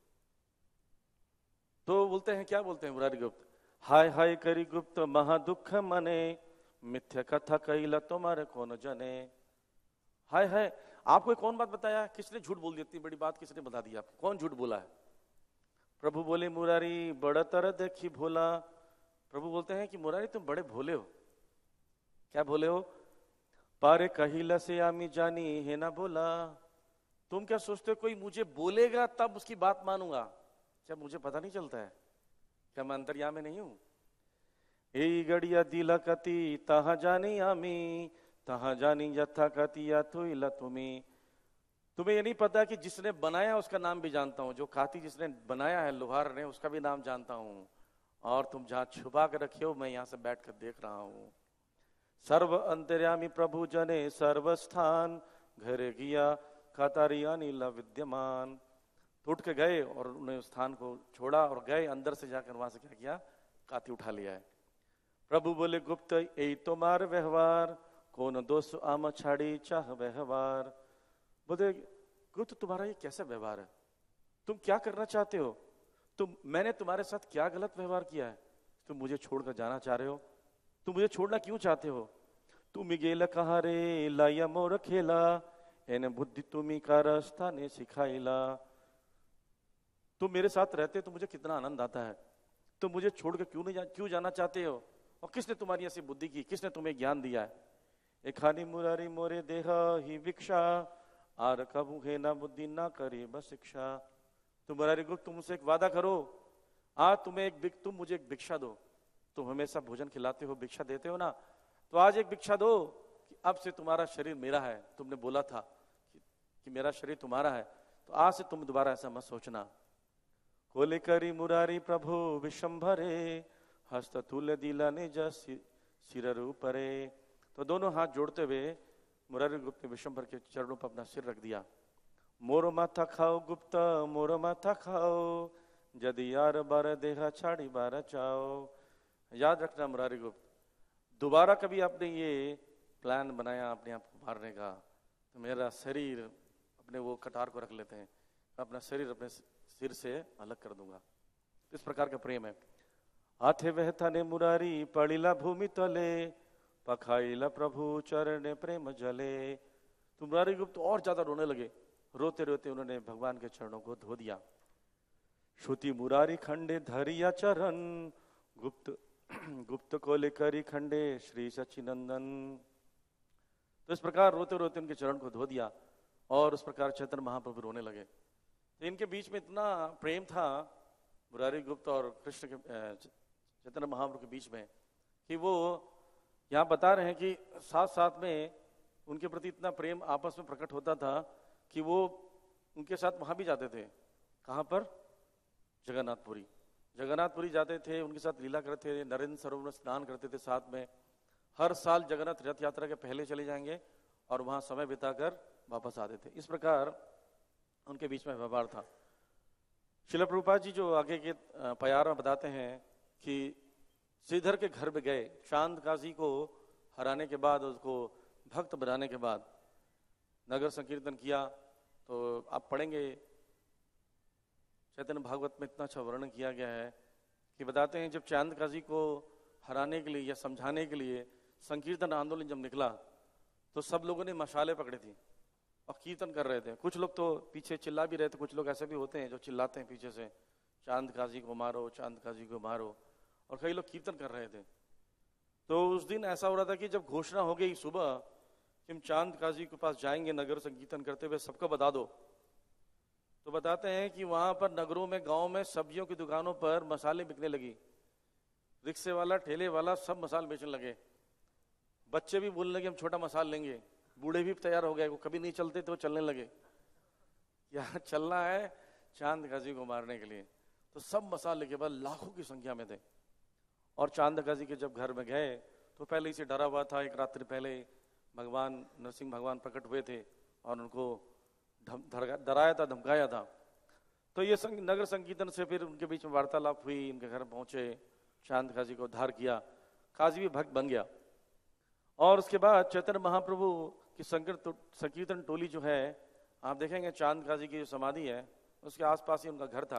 तो बोलते हैं, क्या बोलते हैं मुरारी गुप्त, हाय हाय करी गुप्त महादुख मने मिथ्या कथा कहिला तुम्हारे कौन जने। हाय हाय, आपको कौन बात बताया, किसने झूठ बोल दी, इतनी बड़ी बात किसने बता दी आपको, कौन झूठ बोला है? प्रभु बोले मुरारी बड़ा तरह देखी भोला। प्रभु बोलते हैं कि मुरारी तुम बड़े भोले हो। क्या भोले हो? पारे कहिला से आमी जानी है ना बोला। तुम क्या सोचते हो कोई मुझे बोलेगा तब उसकी बात मानूंगा? क्या मुझे पता नहीं चलता है? क्या मैं अंतर्यामी में नहीं हूं? ए गड़िया दिला कति तहा जानी आमी तहा जानी यथा कति या तो इला तुम्हें। तुम्हें ये नहीं पता कि जिसने बनाया उसका नाम भी जानता हूं, जो खाती जिसने बनाया है लोहार ने उसका भी नाम जानता हूं, और तुम जहां छुपा कर रखे हो मैं यहां से बैठ कर देख रहा हूं। सर्व अंतर्यामी प्रभु जने सर्वस्थान घरे गिया खातारिया नीला विद्यमान। तो उठ के गए और उन्हें उस स्थान को छोड़ा और गए अंदर से जाकर वहां से क्या किया, काती उठा लिया है। प्रभु बोले गुप्त यही तो मार व्यवहार, कौन दोष आम छाड़ी चाह व्यवहार। बोले गुप्त तुम्हारा ये कैसा व्यवहार है, तुम क्या करना चाहते हो, मैंने तुम्हारे साथ क्या गलत व्यवहार किया है, तुम मुझे छोड़कर जाना चाह रहे हो, तुम मुझे छोड़ना क्यों चाहते हो। तुम गेल कहा रे लाया मोर खेला, एने बुद्धि तुम्ही का रास्ता ने सिखाइला। तुम मेरे साथ रहते तो मुझे कितना आनंद आता है, तुम मुझे छोड़कर क्यों जाना चाहते हो, और किसने तुम्हारी ऐसी बुद्धि की, किसने तुम्हें ज्ञान दिया है। एक खानी मुरारी मोरे देह ही भिक्षा, आर कबू है ना बुद्धि ना करे बस शिक्षा। तुम मुरारी गुप्त तुम मुझसे एक वादा करो, आज तुम मुझे एक भिक्षा दो, तुम हमेशा भोजन खिलाते हो, भिक्षा देते हो ना, तो आज एक भिक्षा दो कि अब से तुम्हारा शरीर मेरा है, तुमने बोला था कि मेरा शरीर तुम्हारा है, तो आज से तुम दोबारा ऐसा मत सोचना। कोले करी मुरारी प्रभु विशंभरे, हस्त तुल्य दिला ने सिर ऊपरे। तो दोनों हाथ जोड़ते हुए मुरारी गुप्त ने विशंभर के चरणों पर अपना सिर रख दिया। मोरो माथा खाओ गुप्त मोरो माथा खाओ, यदि यार बार देहा छाड़ी बार चाओ। याद रखना मुरारी गुप्त, दोबारा कभी आपने ये प्लान बनाया अपने आप को मारने का, तो मेरा शरीर, अपने वो कटार को रख लेते हैं, अपना शरीर अपने सिर से अलग कर दूंगा। इस प्रकार का प्रेम है। हाथे वहता ने मुरारी पड़िला भूमि तले, पखाइला प्रभु चरण प्रेम जले। तो मुरारी गुप्त और ज्यादा रोने लगे, रोते रोते उन्होंने भगवान के चरणों को धो दिया। श्रुति मुरारी खंडे धरिया चरण, गुप्त को लेकर खंडे श्री सच्चिनंदन। तो इस प्रकार रोते रोते उनके चरण को धो दिया और उस प्रकार चैतन्य महाप्रभु रोने लगे। तो इनके बीच में इतना प्रेम था मुरारी गुप्त और कृष्ण के, चैतन्य महाप्रभु के बीच में, कि वो यहाँ बता रहे हैं कि साथ साथ में उनके प्रति इतना प्रेम आपस में प्रकट होता था कि वो उनके साथ वहां भी जाते थे। कहाँ पर? जगन्नाथपुरी जाते थे, उनके साथ लीला करते थे, नरेंद्र सरोवर में स्नान करते थे साथ में। हर साल जगन्नाथ रथ यात्रा के पहले चले जाएंगे और वहां समय बिताकर वापस आते थे। इस प्रकार उनके बीच में व्यवहार था। श्रील प्रभुपाद जी जो आगे के प्यार में बताते हैं कि श्रीधर के घर में गए, चांद काजी को हराने के बाद, उसको भक्त बनाने के बाद नगर संकीर्तन किया। तो आप पढ़ेंगे चैतन्य भागवत में इतना अच्छा वर्णन किया गया है कि बताते हैं जब चांद काजी को हराने के लिए या समझाने के लिए संकीर्तन आंदोलन जब निकला, तो सब लोगों ने मशाले पकड़ी थी और कीर्तन कर रहे थे। कुछ लोग तो पीछे चिल्ला भी रहे थे, कुछ लोग ऐसे भी होते हैं जो चिल्लाते हैं पीछे से, चांद काजी को मारो, चांद काजी को मारो, और कई लोग कीर्तन कर रहे थे। तो उस दिन ऐसा हो रहा था कि जब घोषणा हो गई सुबह कि हम चांद काजी के पास जाएंगे नगर संकीर्तन करते हुए, सबको बता दो, तो बताते हैं कि वहां पर नगरों में, गांव में सब्जियों की दुकानों पर मसाले बिकने लगी। रिक्शे वाला, ठेले वाला सब मसाल बेचने लगे। बच्चे भी बोलने लगे हम छोटा मसाल लेंगे, बूढ़े भी तैयार हो गए, वो कभी नहीं चलते तो चलने लगे, यहाँ चलना है चांद काजी को मारने के लिए। तो सब मसाले के बाद लाखों की संख्या में थे। और चांद काजी के जब घर में गए तो पहले ही से डरा हुआ था। एक रात्रि पहले भगवान नरसिंह भगवान प्रकट हुए थे और उनको डराया था, धमकाया था। तो ये नगर संकीर्तन से फिर उनके बीच में वार्तालाप हुई, उनके घर पहुंचे, चांद काजी को उद्धार किया, काजी भी भक्त बन गया। और उसके बाद चैतन्य महाप्रभु की संकीर्तन टोली जो है, आप देखेंगे चांद काजी की जो समाधि है उसके आसपास ही उनका घर था।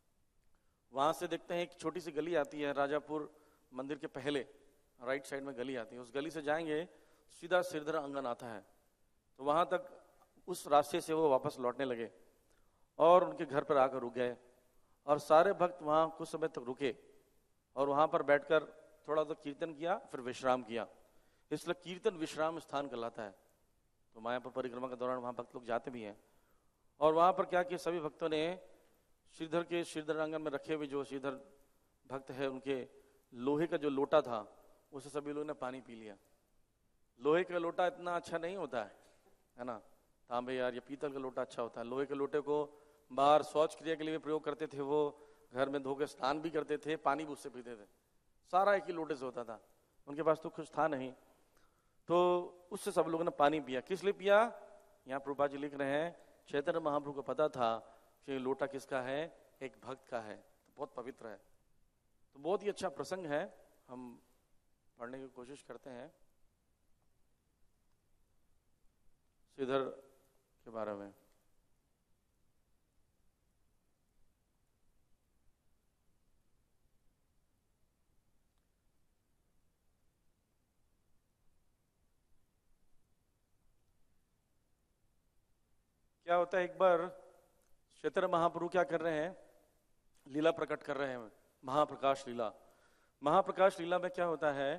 वहां से देखते हैं एक छोटी सी गली आती है, राजापुर मंदिर के पहले राइट साइड में गली आती है। उस गली से जाएंगे सीधा सिरधर आंगन आता है, तो वहां तक उस रास्ते से वो वापस लौटने लगे और उनके घर पर आकर रुक गए। और सारे भक्त वहां कुछ समय तक रुके और वहां पर बैठकर थोड़ा सा कीर्तन किया, फिर विश्राम किया। इसलिए कीर्तन विश्राम स्थान कहलाता है। तो मायापुर परिक्रमा के दौरान वहां भक्त लोग जाते भी हैं। और वहां पर क्या किया, सभी भक्तों ने श्रीधर के श्रीधर आंगन में रखे हुए जो श्रीधर भक्त है उनके लोहे का जो लोटा था उसे सभी लोगों ने पानी पी लिया। लोहे का लोटा इतना अच्छा नहीं होता है ना, तांबे यार या पीतल का लोटा अच्छा होता है। लोहे के लोटे को बाहर शौच क्रिया के लिए प्रयोग करते थे, वो घर में धोकर स्नान भी करते थे, पानी भी उससे पीते थे, सारा एक ही लोटे से होता था। उनके पास तो कुछ था नहीं, तो उससे सब लोगों ने पानी पिया। किस लिए पिया? यहाँ प्रभुपाद जी लिख रहे हैं चैतन्य महाप्रभु को पता था कि लोटा किसका है, एक भक्त का है, तो बहुत पवित्र है। तो बहुत ही अच्छा प्रसंग है, हम पढ़ने की कोशिश करते हैं श्रीधर के बारे में। क्या होता है, एक बार चैतन्य महाप्रभु क्या कर रहे हैं, लीला प्रकट कर रहे हैं, महाप्रकाश लीला। महाप्रकाश लीला में क्या होता है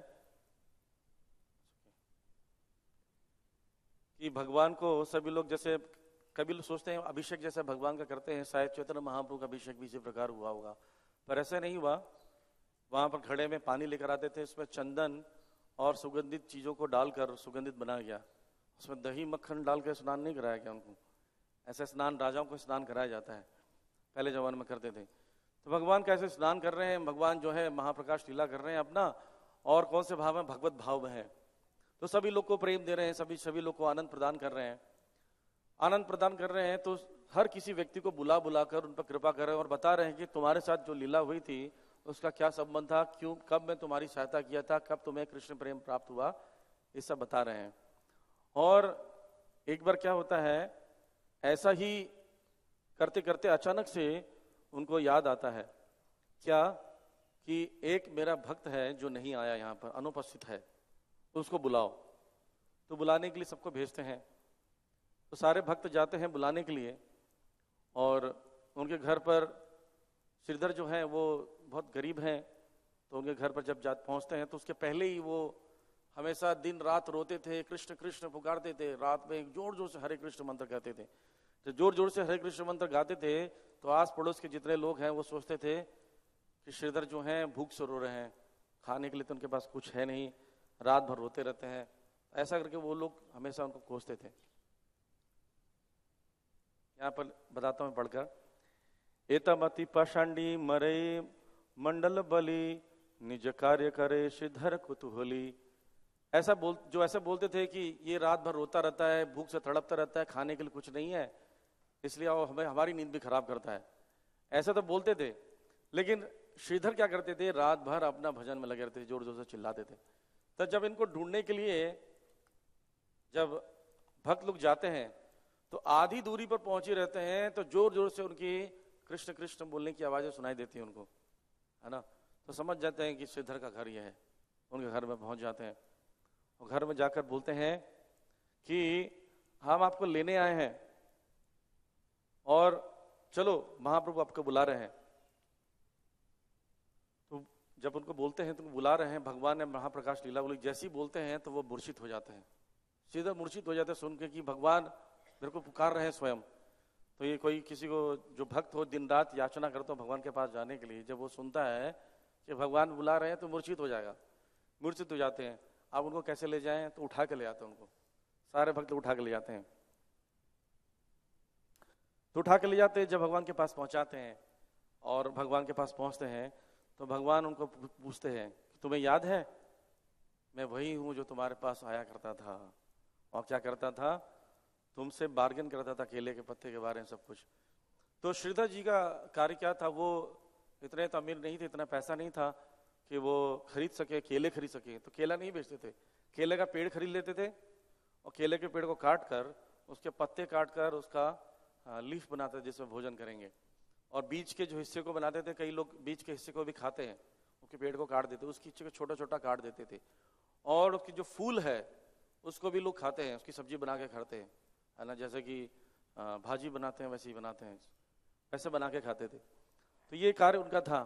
कि भगवान को सभी लोग, जैसे कभी लोग सोचते हैं अभिषेक जैसे भगवान का करते हैं, शायद चैतन्य महाप्रभु का अभिषेक भी इसी प्रकार हुआ होगा, पर ऐसा नहीं हुआ। वहां पर घड़े में पानी लेकर आते थे, उसमें चंदन और सुगंधित चीजों को डालकर सुगंधित बनाया गया, उसमें दही मक्खन डालकर स्नान नहीं कराया गया उनको। ऐसे स्नान राजाओं को स्नान कराया जाता है, पहले जमाने में करते थे। तो भगवान कैसे स्नान कर रहे हैं, भगवान जो है महाप्रकाश लीला कर रहे हैं अपना, और कौन से भाव में, भगवत भाव में है। तो सभी लोग को प्रेम दे रहे हैं, सभी लोग को आनंद प्रदान कर रहे हैं, आनंद प्रदान कर रहे हैं। तो हर किसी व्यक्ति को बुला बुलाकर उन पर कृपा कर रहे हैं और बता रहे हैं कि तुम्हारे साथ जो लीला हुई थी उसका क्या संबंध था, क्यों, कब मैं तुम्हारी सहायता किया था, कब तुम्हें कृष्ण प्रेम प्राप्त हुआ, ये सब बता रहे हैं। और एक बार क्या होता है, ऐसा ही करते करते अचानक से उनको याद आता है क्या, कि एक मेरा भक्त है जो नहीं आया, यहाँ पर अनुपस्थित है, उसको बुलाओ। तो बुलाने के लिए सबको भेजते हैं, तो सारे भक्त जाते हैं बुलाने के लिए। और उनके घर पर श्रीधर जो है वो बहुत गरीब हैं, तो उनके घर पर जब पहुंचते हैं तो उसके पहले ही वो हमेशा दिन रात रोते थे, कृष्ण कृष्ण पुकारते थे, रात में जोर जोर से हरे कृष्ण मंत्र कहते थे। जब जोर जोर से हरे कृष्ण मंत्र गाते थे तो आस पड़ोस के जितने लोग हैं वो सोचते थे कि श्रीधर जो हैं भूख से रो रहे हैं, खाने के लिए तो उनके पास कुछ है नहीं, रात भर रोते रहते हैं। ऐसा करके वो लोग हमेशा उनको कोसते थे। यहाँ पर बताता हूँ पढ़कर, एतमति पाषांडी मरे मंडल बलि, निज कार्य करे श्रीधर कुतूहली। ऐसा बोलते थे कि ये रात भर रोता रहता है, भूख से तड़पता रहता है, खाने के लिए कुछ नहीं है, इसलिए वो हमारी नींद भी खराब करता है, ऐसा तो बोलते थे। लेकिन श्रीधर क्या करते थे, रात भर अपना भजन में लगे रहते थे, जोर जोर से चिल्लाते थे। तो जब इनको ढूंढने के लिए जब भक्त लोग जाते हैं तो आधी दूरी पर पहुंचे रहते हैं, तो जोर जोर से उनकी कृष्ण कृष्ण बोलने की आवाजें सुनाई देती है उनको, है ना। तो समझ जाते हैं कि श्रीधर का घर ये है। उनके घर में पहुंच जाते हैं और घर में जाकर बोलते हैं कि हम आपको लेने आए हैं और चलो महाप्रभु आपको बुला रहे हैं। तो जब उनको बोलते हैं तो बुला रहे हैं, भगवान ने महाप्रकाश लीला बोली, जैसे ही बोलते हैं तो वो मूर्छित हो जाते हैं, सीधा मूर्छित हो जाते हैं सुन के कि भगवान मेरे को पुकार रहे हैं स्वयं। तो ये कोई किसी को जो भक्त हो दिन रात याचना करता हो भगवान के पास जाने के लिए, जब वो सुनता है कि भगवान बुला रहे हैं तो मूर्छित हो जाएगा, मूर्छित हो जाते हैं। अब उनको कैसे ले जाएं, तो उठा के ले आते हैं उनको, सारे भक्त उठा के ले जाते हैं। तो उठा के ले जाते हैं, जब भगवान के पास पहुंचाते हैं और भगवान के पास पहुंचते हैं तो भगवान उनको पूछते हैं कि तुम्हें याद है मैं वही हूं जो तुम्हारे पास आया करता था और क्या करता था, तुमसे बार्गेन करता था केले के पत्ते के बारे में सब कुछ। तो श्रीधर जी का कार्य क्या था, वो इतने तो अमीर नहीं थे, इतना पैसा नहीं था कि वो खरीद सके, केले खरीद सके। तो केला नहीं बेचते थे, केले का पेड़ खरीद लेते थे और केले के पेड़ को काट कर उसके पत्ते काट कर उसका लीफ बनाते थे जिसमें भोजन करेंगे। और बीज के जो हिस्से को बनाते थे, कई लोग बीज के हिस्से को भी खाते हैं, उसके पेड़ को काट देते, उसके हिस्से को छोटा छोटा काट देते थे। और उसकी जो फूल है उसको भी लोग खाते हैं, उसकी सब्जी बना के खाते हैं, है ना, जैसे कि भाजी बनाते हैं वैसे ही बनाते हैं, वैसे बना के खाते थे। तो ये कार्य उनका था।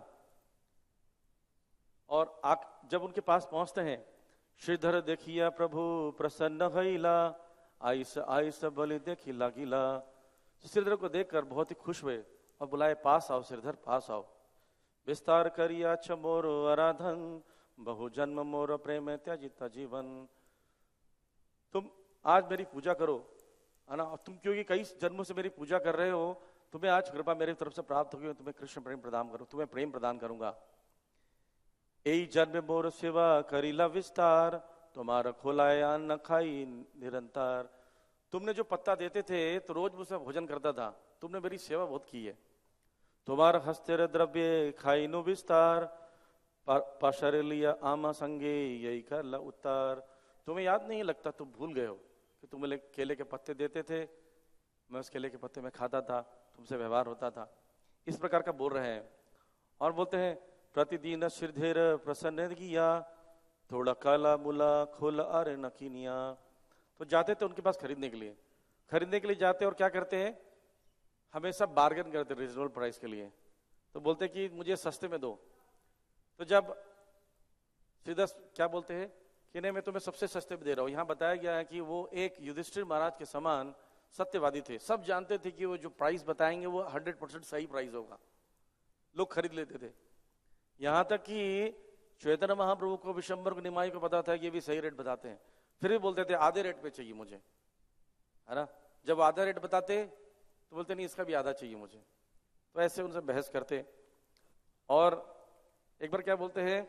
और जब उनके पास पहुंचते हैं, श्रीधर देखिया प्रभु प्रसन्न भइला, आइस आइस बलि देखी लागिला। श्रीधर को देखकर बहुत ही खुश हुए और बुलाए, पास आओ श्रीधर, पास आओ। विस्तार करिया छ मोर आराधन, बहु जन्म मोर प्रेम त्याजिता जीवन। तुम आज मेरी पूजा करो, है ना, तुम क्योंकि कई जन्मों से मेरी पूजा कर रहे हो, तुम्हें आज कृपा मेरी तरफ से प्राप्त होगी, तुम्हें कृष्ण प्रेम प्रदान करूं, तुम्हें प्रेम प्रदान करूंगा। यही जन्म मोर सेवा करीला विस्तार, तुम्हारा खोलाया न खाई निरंतर। तुमने जो पत्ता देते थे तो रोज मुझसे भोजन करता था, तुमने मेरी सेवा बहुत की है। तुम्हार हस्तेर द्रव्य खाइनु विस्तार, पाशर लिया आमा संगे यही कर उतार। तुम्हें याद नहीं लगता, तुम भूल गए हो कि तुम केले के पत्ते देते थे, मैं उस केले के पत्ते में खाता था, तुमसे व्यवहार होता था। इस प्रकार का बोल रहे हैं। और बोलते हैं प्रतिदिन श्रीधेर प्रसन्न किया, थोड़ा काला मुला खोल अरे नकीनिया। तो जाते थे उनके पास खरीदने के लिए जाते और क्या करते हैं, हमेशा बार्गेन करते रीजनेबल प्राइस के लिए। तो बोलते कि मुझे सस्ते में दो। तो जब सीधा क्या बोलते हैं कि नहीं मैं तुम्हें सबसे सस्ते में दे रहा हूं। यहां बताया गया है कि वो एक युधिष्ठिर महाराज के समान सत्यवादी थे। सब जानते थे कि वो जो प्राइस बताएंगे वो 100% सही प्राइस होगा, लोग खरीद लेते थे। यहां तक कि चैतन्य महाप्रभु को, विशंबर को, निमाई को पता था कि ये भी सही रेट बताते हैं, फिर भी बोलते थे आधे रेट पे चाहिए मुझे, है ना। जब आधा रेट बताते तो बोलते नहीं इसका भी आधा चाहिए मुझे। तो ऐसे उनसे बहस करते। और एक बार क्या बोलते हैं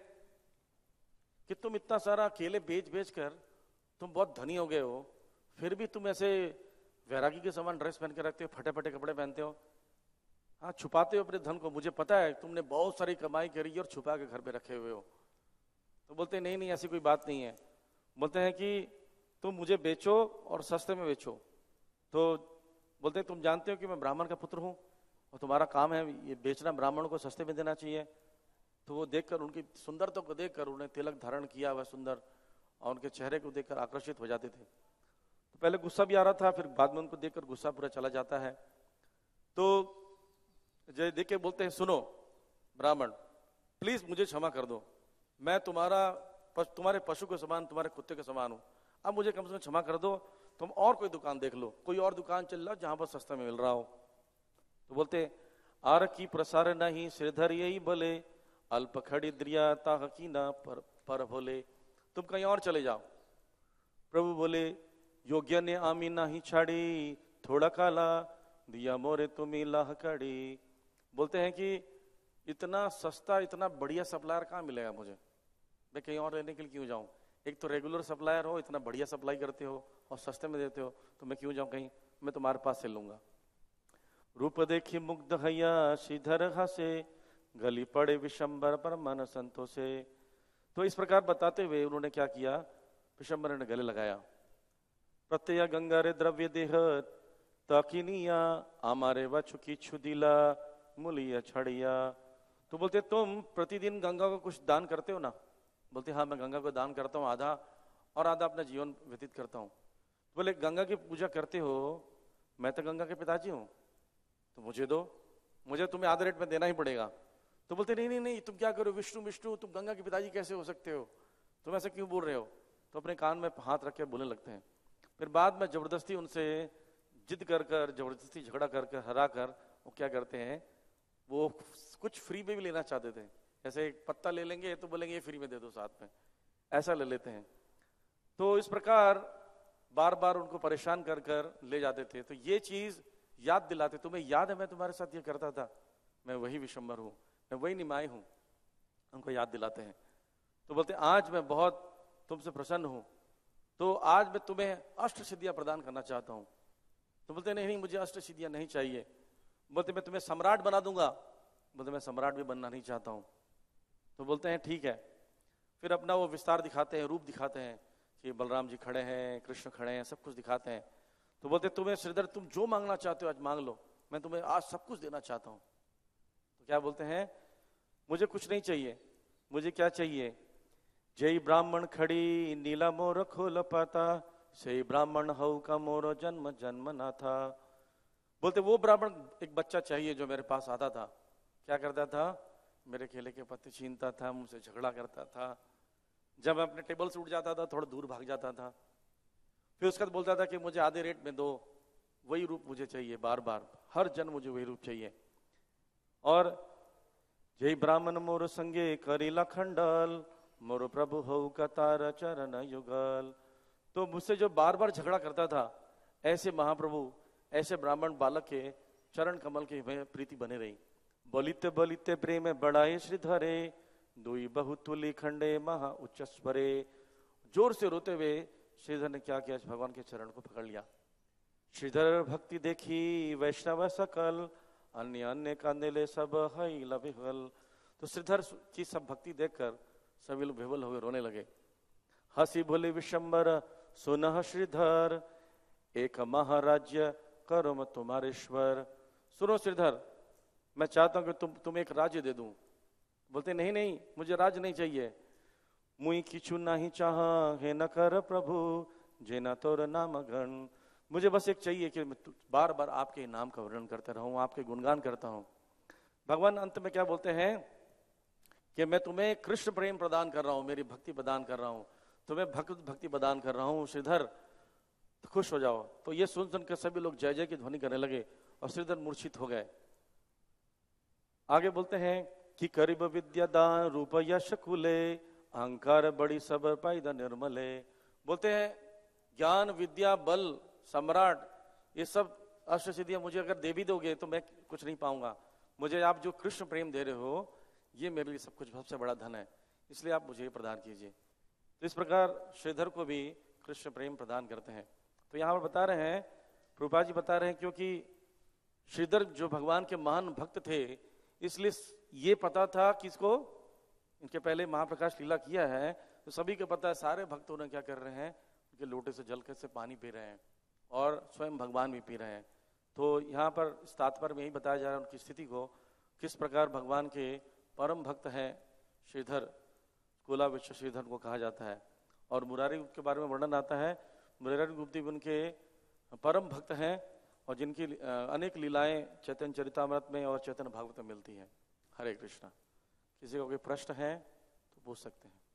कि तुम इतना सारा केले बेच कर तुम बहुत धनी हो गए हो, फिर भी तुम ऐसे वैरागी के समान ड्रेस पहन के रखते हो, फटे फटे कपड़े पहनते हो, हाँ छुपाते हो अपने धन को। मुझे पता है तुमने बहुत सारी कमाई करी और छुपा के घर पे रखे हुए हो। तो बोलते नहीं नहीं ऐसी कोई बात नहीं है। बोलते हैं कि तुम मुझे बेचो और सस्ते में बेचो। तो बोलते हैं तुम जानते हो कि मैं ब्राह्मण का पुत्र हूँ और तुम्हारा काम है ये बेचना, ब्राह्मण को सस्ते में देना चाहिए। तो वो देखकर, उनकी सुंदरता को देखकर, उन्हें तिलक धारण किया हुआ सुंदर और उनके चेहरे को देखकर आकर्षित हो जाते थे। तो पहले गुस्सा भी आ रहा था, फिर बाद में उनको देखकर गुस्सा पूरा चला जाता है। तो जय देख के बोलते हैं सुनो ब्राह्मण, प्लीज मुझे क्षमा कर दो, मैं तुम्हारे पशु के समान, तुम्हारे कुत्ते के समान हूं, अब मुझे कम से कम क्षमा कर दो। तुम और कोई दुकान देख लो, कोई और दुकान चल रहा जहां पर सस्ते में मिल रहा हो। तो बोलते आर की प्रसार नहीं श्रीधर यही बोले, अल्प खड़ी द्रिया ताकी ना पर भोले। तुम कहीं और चले जाओ। प्रभु बोले योग्य ने आमी ना ही छाड़ी, थोड़ा काला दिया मोरे तुम्हें लाह कड़ी। बोलते हैं कि इतना सस्ता, इतना बढ़िया सप्लायर कहाँ मिलेगा मुझे, मैं कहीं और लेने के लिए क्यों जाऊं। एक तो रेगुलर सप्लायर हो, इतना बढ़िया सप्लाई करते हो और सस्ते में देते हो, तो मैं क्यों जाऊं कहीं, मैं तुम्हारे पास से लूंगा। रूप देखी मुग्ध हैया श्रीधर हसे, गली पड़े विशंबर पर मन संतोषे। तो इस प्रकार बताते हुए उन्होंने क्या किया, विशंबर ने गले लगाया। प्रत्यय गंगा रे द्रव्य देह ताकिनिया, आमारे वचुकी छुदिला मुलिया छड़िया। तो बोलते तुम प्रतिदिन गंगा को कुछ दान करते हो ना। बोलते हाँ मैं गंगा को दान करता हूँ आधा, और आधा अपना जीवन व्यतीत करता हूँ। बोले गंगा की पूजा करते हो, मैं तो गंगा के पिताजी हूँ, तो मुझे दो, मुझे तुम्हें आधे रेट में देना ही पड़ेगा। तो बोलते नहीं नहीं नहीं तुम क्या करो, विष्णु विष्णु, तुम गंगा के पिताजी कैसे हो सकते हो, तुम ऐसे क्यों बोल रहे हो। तो अपने कान में हाथ रख के बोलने लगते हैं। फिर बाद में जबरदस्ती उनसे जिद कर जबरदस्ती झगड़ा कर हरा कर वो क्या करते हैं, वो कुछ फ्री में भी लेना चाहते थे। ऐसे एक पत्ता ले लेंगे तो बोलेंगे ये फ्री में दे दो साथ में, ऐसा ले लेते हैं। तो इस प्रकार बार बार उनको परेशान कर ले जाते थे। तो ये चीज याद दिलाते, तुम्हें याद है मैं तुम्हारे साथ ये करता था, मैं वही विशंबर हूं, मैं वही निमाई हूं, उनको याद दिलाते हैं। तो बोलते आज मैं बहुत तुमसे प्रसन्न हूं, तो आज मैं तुम्हें अष्ट सिद्धियां प्रदान करना चाहता हूं। तो बोलते नहीं नहीं मुझे अष्ट सिद्धियां नहीं चाहिए। बोलते मैं तुम्हें सम्राट बना दूंगा। बोलते मैं सम्राट भी बनना नहीं चाहता हूं। तो बोलते हैं ठीक है। फिर अपना वो विस्तार दिखाते हैं, रूप दिखाते हैं कि बलराम जी खड़े हैं, कृष्ण खड़े हैं, सब कुछ दिखाते हैं। तो बोलते तुम्हें श्रीधर तुम जो मांगना चाहते हो आज मांग लो, मैं तुम्हें आज सब कुछ देना चाहता हूं। तो क्या बोलते हैं, मुझे कुछ नहीं चाहिए, मुझे क्या चाहिए, जय ब्राह्मण खड़ी नीला मोर खोल पाता, सही ब्राह्मण हऊ का मोरो जन्म जन्म ना था। बोलते वो ब्राह्मण एक बच्चा चाहिए जो मेरे पास आता था, क्या करता था, मेरे केले के पत्ते छीनता था, मुझसे झगड़ा करता था, जब मैं अपने टेबल से उठ जाता था थोड़ा दूर भाग जाता था, फिर उसके बाद बोलता था कि मुझे आधे रेट में दो। वही रूप मुझे चाहिए, बार बार हर जन्म मुझे वही रूप चाहिए। और जय ब्राह्मण मोर संगे करीला खंडल, मोर प्रभु हो कतार चरण युगल। तो मुझसे जो बार बार झगड़ा करता था, ऐसे महाप्रभु, ऐसे ब्राह्मण बालक के चरण कमल की प्रीति बने रही। बलिते बलिते प्रेम बढ़ाए श्रीधरे, दुई बहुतुली खंडे महा उच्च स्वरे। जोर से रोते हुए श्रीधर ने क्या किया, भगवान के चरण को पकड़ लिया, श्रीधर भक्ति देखी वैष्णव सकल, अन्य अन्य कांदेले सब हई लविहल। तो श्रीधर की सब भक्ति देखकर सभी लोग विह्वल हुए, रोने लगे। हंसी बोले विशंबर सुनह श्रीधर, एक महाराज्य करो तुम्हारेश्वर। सुनो श्रीधर, मैं चाहता हूं कि तुम एक राज्य दे दूं। बोलते नहीं नहीं, मुझे राज्य नहीं चाहिए। मुई किछु नहीं चाह हे न कर प्रभु, जेना तोर नाम गण। मुझे बस एक चाहिए कि मैं बार बार आपके नाम का वर्णन करता रहूं, आपके गुणगान करता हूं। भगवान अंत में क्या बोलते हैं कि मैं तुम्हें कृष्ण प्रेम प्रदान कर रहा हूं, मेरी भक्ति प्रदान कर रहा हूं, तुम्हें भक्ति प्रदान कर रहा हूं श्रीधर, खुश हो जाओ। तो ये सुन सुनकर सभी लोग जय जय की ध्वनि करने लगे और श्रीधर मूर्छित हो गए। आगे बोलते हैं कि करीब विद्या दान रूप यश कुले, अहंकार बड़ी सब पाइदा निर्मले। बोलते हैं ज्ञान विद्या बल सम्राट ये सब अष्ट सिद्धियां मुझे अगर दे भी दोगे तो मैं कुछ नहीं पाऊंगा। मुझे आप जो कृष्ण प्रेम दे रहे हो ये मेरे लिए सब कुछ सबसे बड़ा धन है, इसलिए आप मुझे प्रदान कीजिए। तो इस प्रकार श्रीधर को भी कृष्ण प्रेम प्रदान करते हैं। तो यहाँ पर बता रहे हैं, प्रभुपाद जी बता रहे हैं, क्योंकि श्रीधर जो भगवान के महान भक्त थे, इसलिए ये पता था किसको, इनके पहले महाप्रकाश लीला किया है तो सभी को पता है, सारे भक्तों ने क्या कर रहे हैं, उनके लोटे से जल से पानी पी रहे हैं और स्वयं भगवान भी पी रहे हैं। तो यहाँ पर इस तात्पर्य में यही बताया जा रहा है उनकी स्थिति को, किस प्रकार भगवान के परम भक्त हैं श्रीधर, कुला विश्व श्रीधर को कहा जाता है। और मुरारी गुप्त के बारे में वर्णन आता है, मुरारी गुप्त उनके परम भक्त हैं और जिनकी अनेक लीलाएं चैतन्य चरितामृत में और चैतन्य भागवत में मिलती हैं। हरे कृष्णा। किसी को कोई प्रश्न है तो पूछ सकते हैं।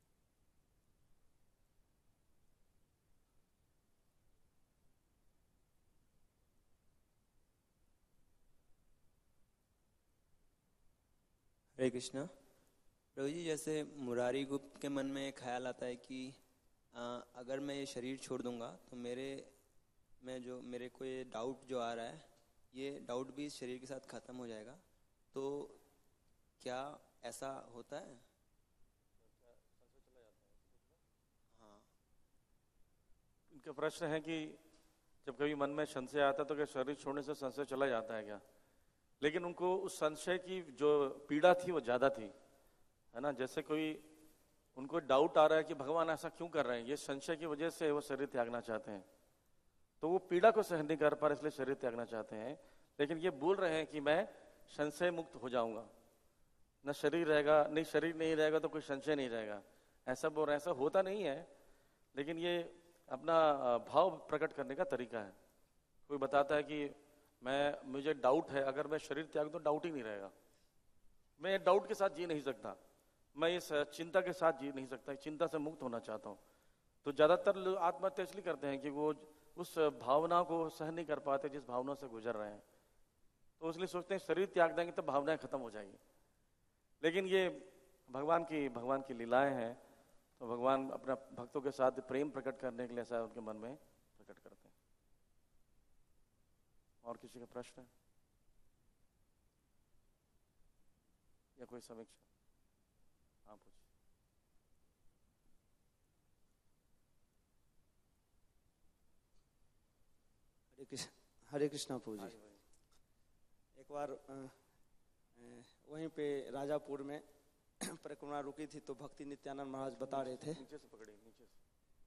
हरे कृष्णा। प्रभु जी, जैसे मुरारी गुप्त के मन में एक ख्याल आता है कि अगर मैं ये शरीर छोड़ दूंगा तो मेरे को ये डाउट जो आ रहा है, ये डाउट भी इस शरीर के साथ खत्म हो जाएगा, तो क्या ऐसा होता है? हाँ, इनका प्रश्न है कि जब कभी मन में संशय आता तो क्या शरीर छोड़ने से संशय चला जाता है क्या? लेकिन उनको उस संशय की जो पीड़ा थी वो ज्यादा थी, है ना। जैसे कोई उनको डाउट आ रहा है कि भगवान ऐसा क्यों कर रहे हैं, ये संशय की वजह से वो शरीर त्यागना चाहते हैं। तो वो पीड़ा को सहन नहीं कर पा रहे, इसलिए शरीर त्यागना चाहते हैं। लेकिन ये बोल रहे हैं कि मैं संशय मुक्त हो जाऊंगा, न शरीर रहेगा, नहीं शरीर नहीं रहेगा तो कोई संशय नहीं रहेगा, ऐसा बोल रहे हैं। ऐसा होता नहीं है, लेकिन ये अपना भाव प्रकट करने का तरीका है। कोई बताता है कि मुझे डाउट है, अगर मैं शरीर त्याग तो डाउट ही नहीं रहेगा, मैं डाउट के साथ जी नहीं सकता, मैं इस चिंता के साथ जी नहीं सकता, चिंता से मुक्त होना चाहता हूँ। तो ज्यादातर लोग आत्महत्या इसलिए करते हैं कि वो उस भावना को सहन नहीं कर पाते जिस भावना से गुजर रहे हैं। तो इसलिए सोचते हैं शरीर त्याग देंगे तो भावनाएं खत्म हो जाएंगी। लेकिन ये भगवान की लीलाएं हैं, तो भगवान अपना भक्तों के साथ प्रेम प्रकट करने के लिए ऐसा उनके मन में प्रकट करते हैं। और किसी का प्रश्न है या कोई समीक्षा? हाँ, पूछ। हरे कृष्णा प्रभु जी। एक बार वहीं पे राजापुर में परिक्रमा रुकी थी, तो भक्ति नित्यानंद महाराज बता रहे थे, नीचे से पकड़िए, नीचे से।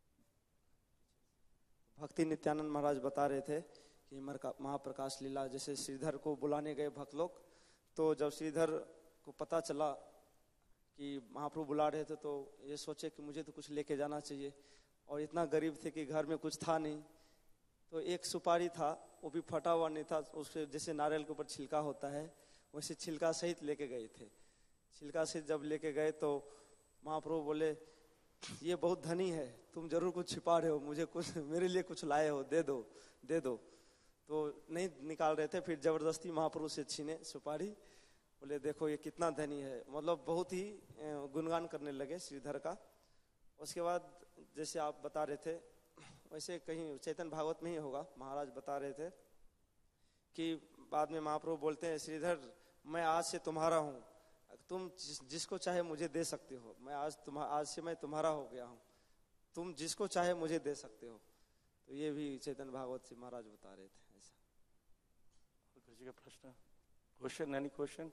भक्ति नित्यानंद महाराज बता रहे थे कि महाप्रकाश लीला, जैसे श्रीधर को बुलाने गए भक्त लोग, तो जब श्रीधर को पता चला कि महाप्रभु बुला रहे थे तो ये सोचे कि मुझे तो कुछ लेके जाना चाहिए, और इतना गरीब थे कि घर में कुछ था नहीं। तो एक सुपारी था, वो भी फटा हुआ नहीं था, उसके जैसे नारियल के ऊपर छिलका होता है वैसे छिलका सहित लेके गए थे। छिलका सहित जब लेके गए तो महाप्रभु बोले, ये बहुत धनी है, तुम जरूर कुछ छिपा रहे हो, मुझे कुछ, मेरे लिए कुछ लाए हो, दे दो। तो नहीं निकाल रहे थे, फिर जबरदस्ती महाप्रभु से छीने सुपारी, बोले देखो ये कितना धनी है, मतलब बहुत ही गुणगान करने लगे श्रीधर का। उसके बाद जैसे आप बता रहे थे वैसे कहीं चैतन्य भागवत में ही होगा, महाराज बता रहे थे कि बाद में महाप्रभु बोलते हैं, श्रीधर मैं आज से तुम्हारा हूँ, तुम जिसको चाहे मुझे दे सकते हो, मैं आज से मैं तुम्हारा हो गया हूँ, तुम जिसको चाहे मुझे दे सकते हो। तो ये भी चैतन्य भागवत से महाराज बता रहे थे ऐसा। किसी का प्रश्न, क्वेश्चन, एनी क्वेश्चन?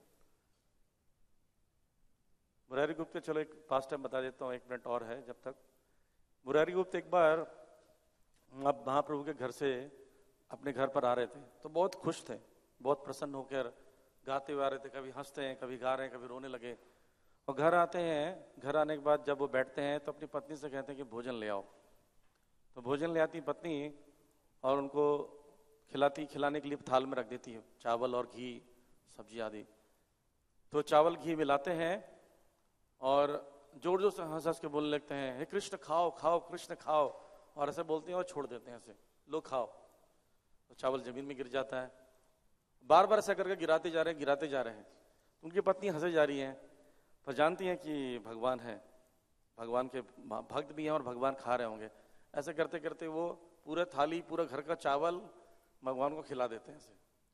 मुरारी गुप्त के, चलो एक पास्ट टाइम बता देता हूँ, 1 मिनट और है जब तक। मुरारी गुप्त एक बार अब महाप्रभु के घर से अपने घर पर आ रहे थे, तो बहुत खुश थे, बहुत प्रसन्न होकर गाते हुए आ रहे थे, कभी हंसते हैं, कभी गा रहे हैं, कभी रोने लगे। और घर आते हैं, घर आने के बाद जब वो बैठते हैं तो अपनी पत्नी से कहते हैं कि भोजन ले आओ। तो भोजन ले आती पत्नी और उनको खिलाने के लिए थाल में रख देती है चावल और घी, सब्जी आदि। तो चावल घी मिलाते हैं और जोर जोर से हंस हंस के बोलने लगते हैं, हे कृष्ण खाओ खाओ कृष्ण खाओ, और ऐसे बोलते हैं और छोड़ देते हैं ऐसे, लो खाओ। तो चावल जमीन में गिर जाता है, बार बार ऐसा करके गिराते जा रहे हैं। उनकी पत्नी हंसे जा रही है, पर जानती हैं कि भगवान है, भगवान के भक्त भी हैं और भगवान खा रहे होंगे। ऐसे करते करते वो पूरा थाली, पूरा घर का चावल भगवान को खिला देते हैं ऐसे।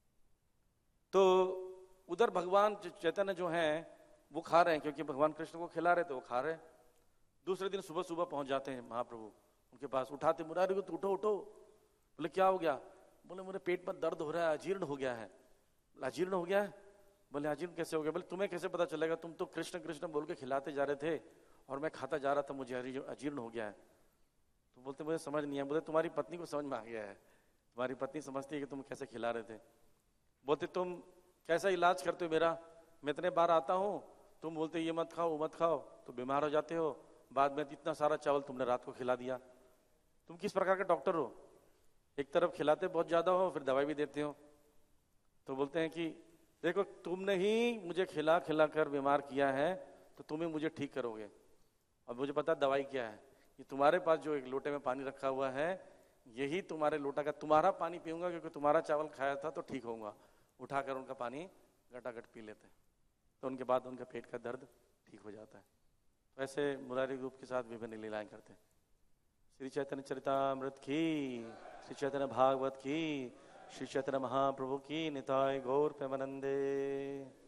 तो उधर भगवान चैतन्य जो हैं वो खा रहे हैं, क्योंकि भगवान कृष्ण को खिला रहे थे, वो खा रहे हैं। दूसरे दिन सुबह सुबह पहुंच जाते हैं महाप्रभु उनके पास, उठाते, मुरारी को उठो उठो। बोले क्या हो गया? बोले मेरे पेट में दर्द हो रहा है, अजीर्ण हो गया है। अजीर्ण हो गया है? बोले अजीर्ण कैसे हो गया? बोले तुम्हें कैसे पता चलेगा, तुम तो कृष्ण कृष्ण बोल के खिलाते जा रहे थे और मैं खाता जा रहा था, मुझे अजीर्ण हो गया है। तो बोलते मुझे समझ नहीं है। बोले तुम्हारी पत्नी को समझ में आ गया है, तुम्हारी पत्नी समझती है कि तुम कैसे खिला रहे थे। बोलते तुम कैसा इलाज करते हो मेरा, मैं इतने बार आता हूँ, तुम बोलते ये मत खाओ वो मत खाओ, तो बीमार हो जाते हो, बाद में इतना सारा चावल तुमने रात को खिला दिया। तुम किस प्रकार के डॉक्टर हो? एक तरफ खिलाते बहुत ज्यादा हो, फिर दवाई भी देते हो। तो बोलते हैं कि देखो तुमने ही मुझे खिला खिला कर बीमार किया है, तो तुम ही मुझे ठीक करोगे। और मुझे पता दवाई क्या है, ये तुम्हारे पास जो एक लोटे में पानी रखा हुआ है, यही तुम्हारे लोटा का, तुम्हारा पानी पीऊंगा क्योंकि तुम्हारा चावल खाया था तो ठीक होऊंगा। उठाकर उनका पानी घटाघट पी लेते हैं, तो उनके बाद उनका पेट का दर्द ठीक हो जाता है। तो ऐसे मुरारी गुप्त के साथ विभिन्न लीलाएं करते हैं। श्री चैतन्य चरितामृत की, श्री चैतन्य भागवत की, श्री चैतन्य महाप्रभु की निताय गौर प्रेमानंदे।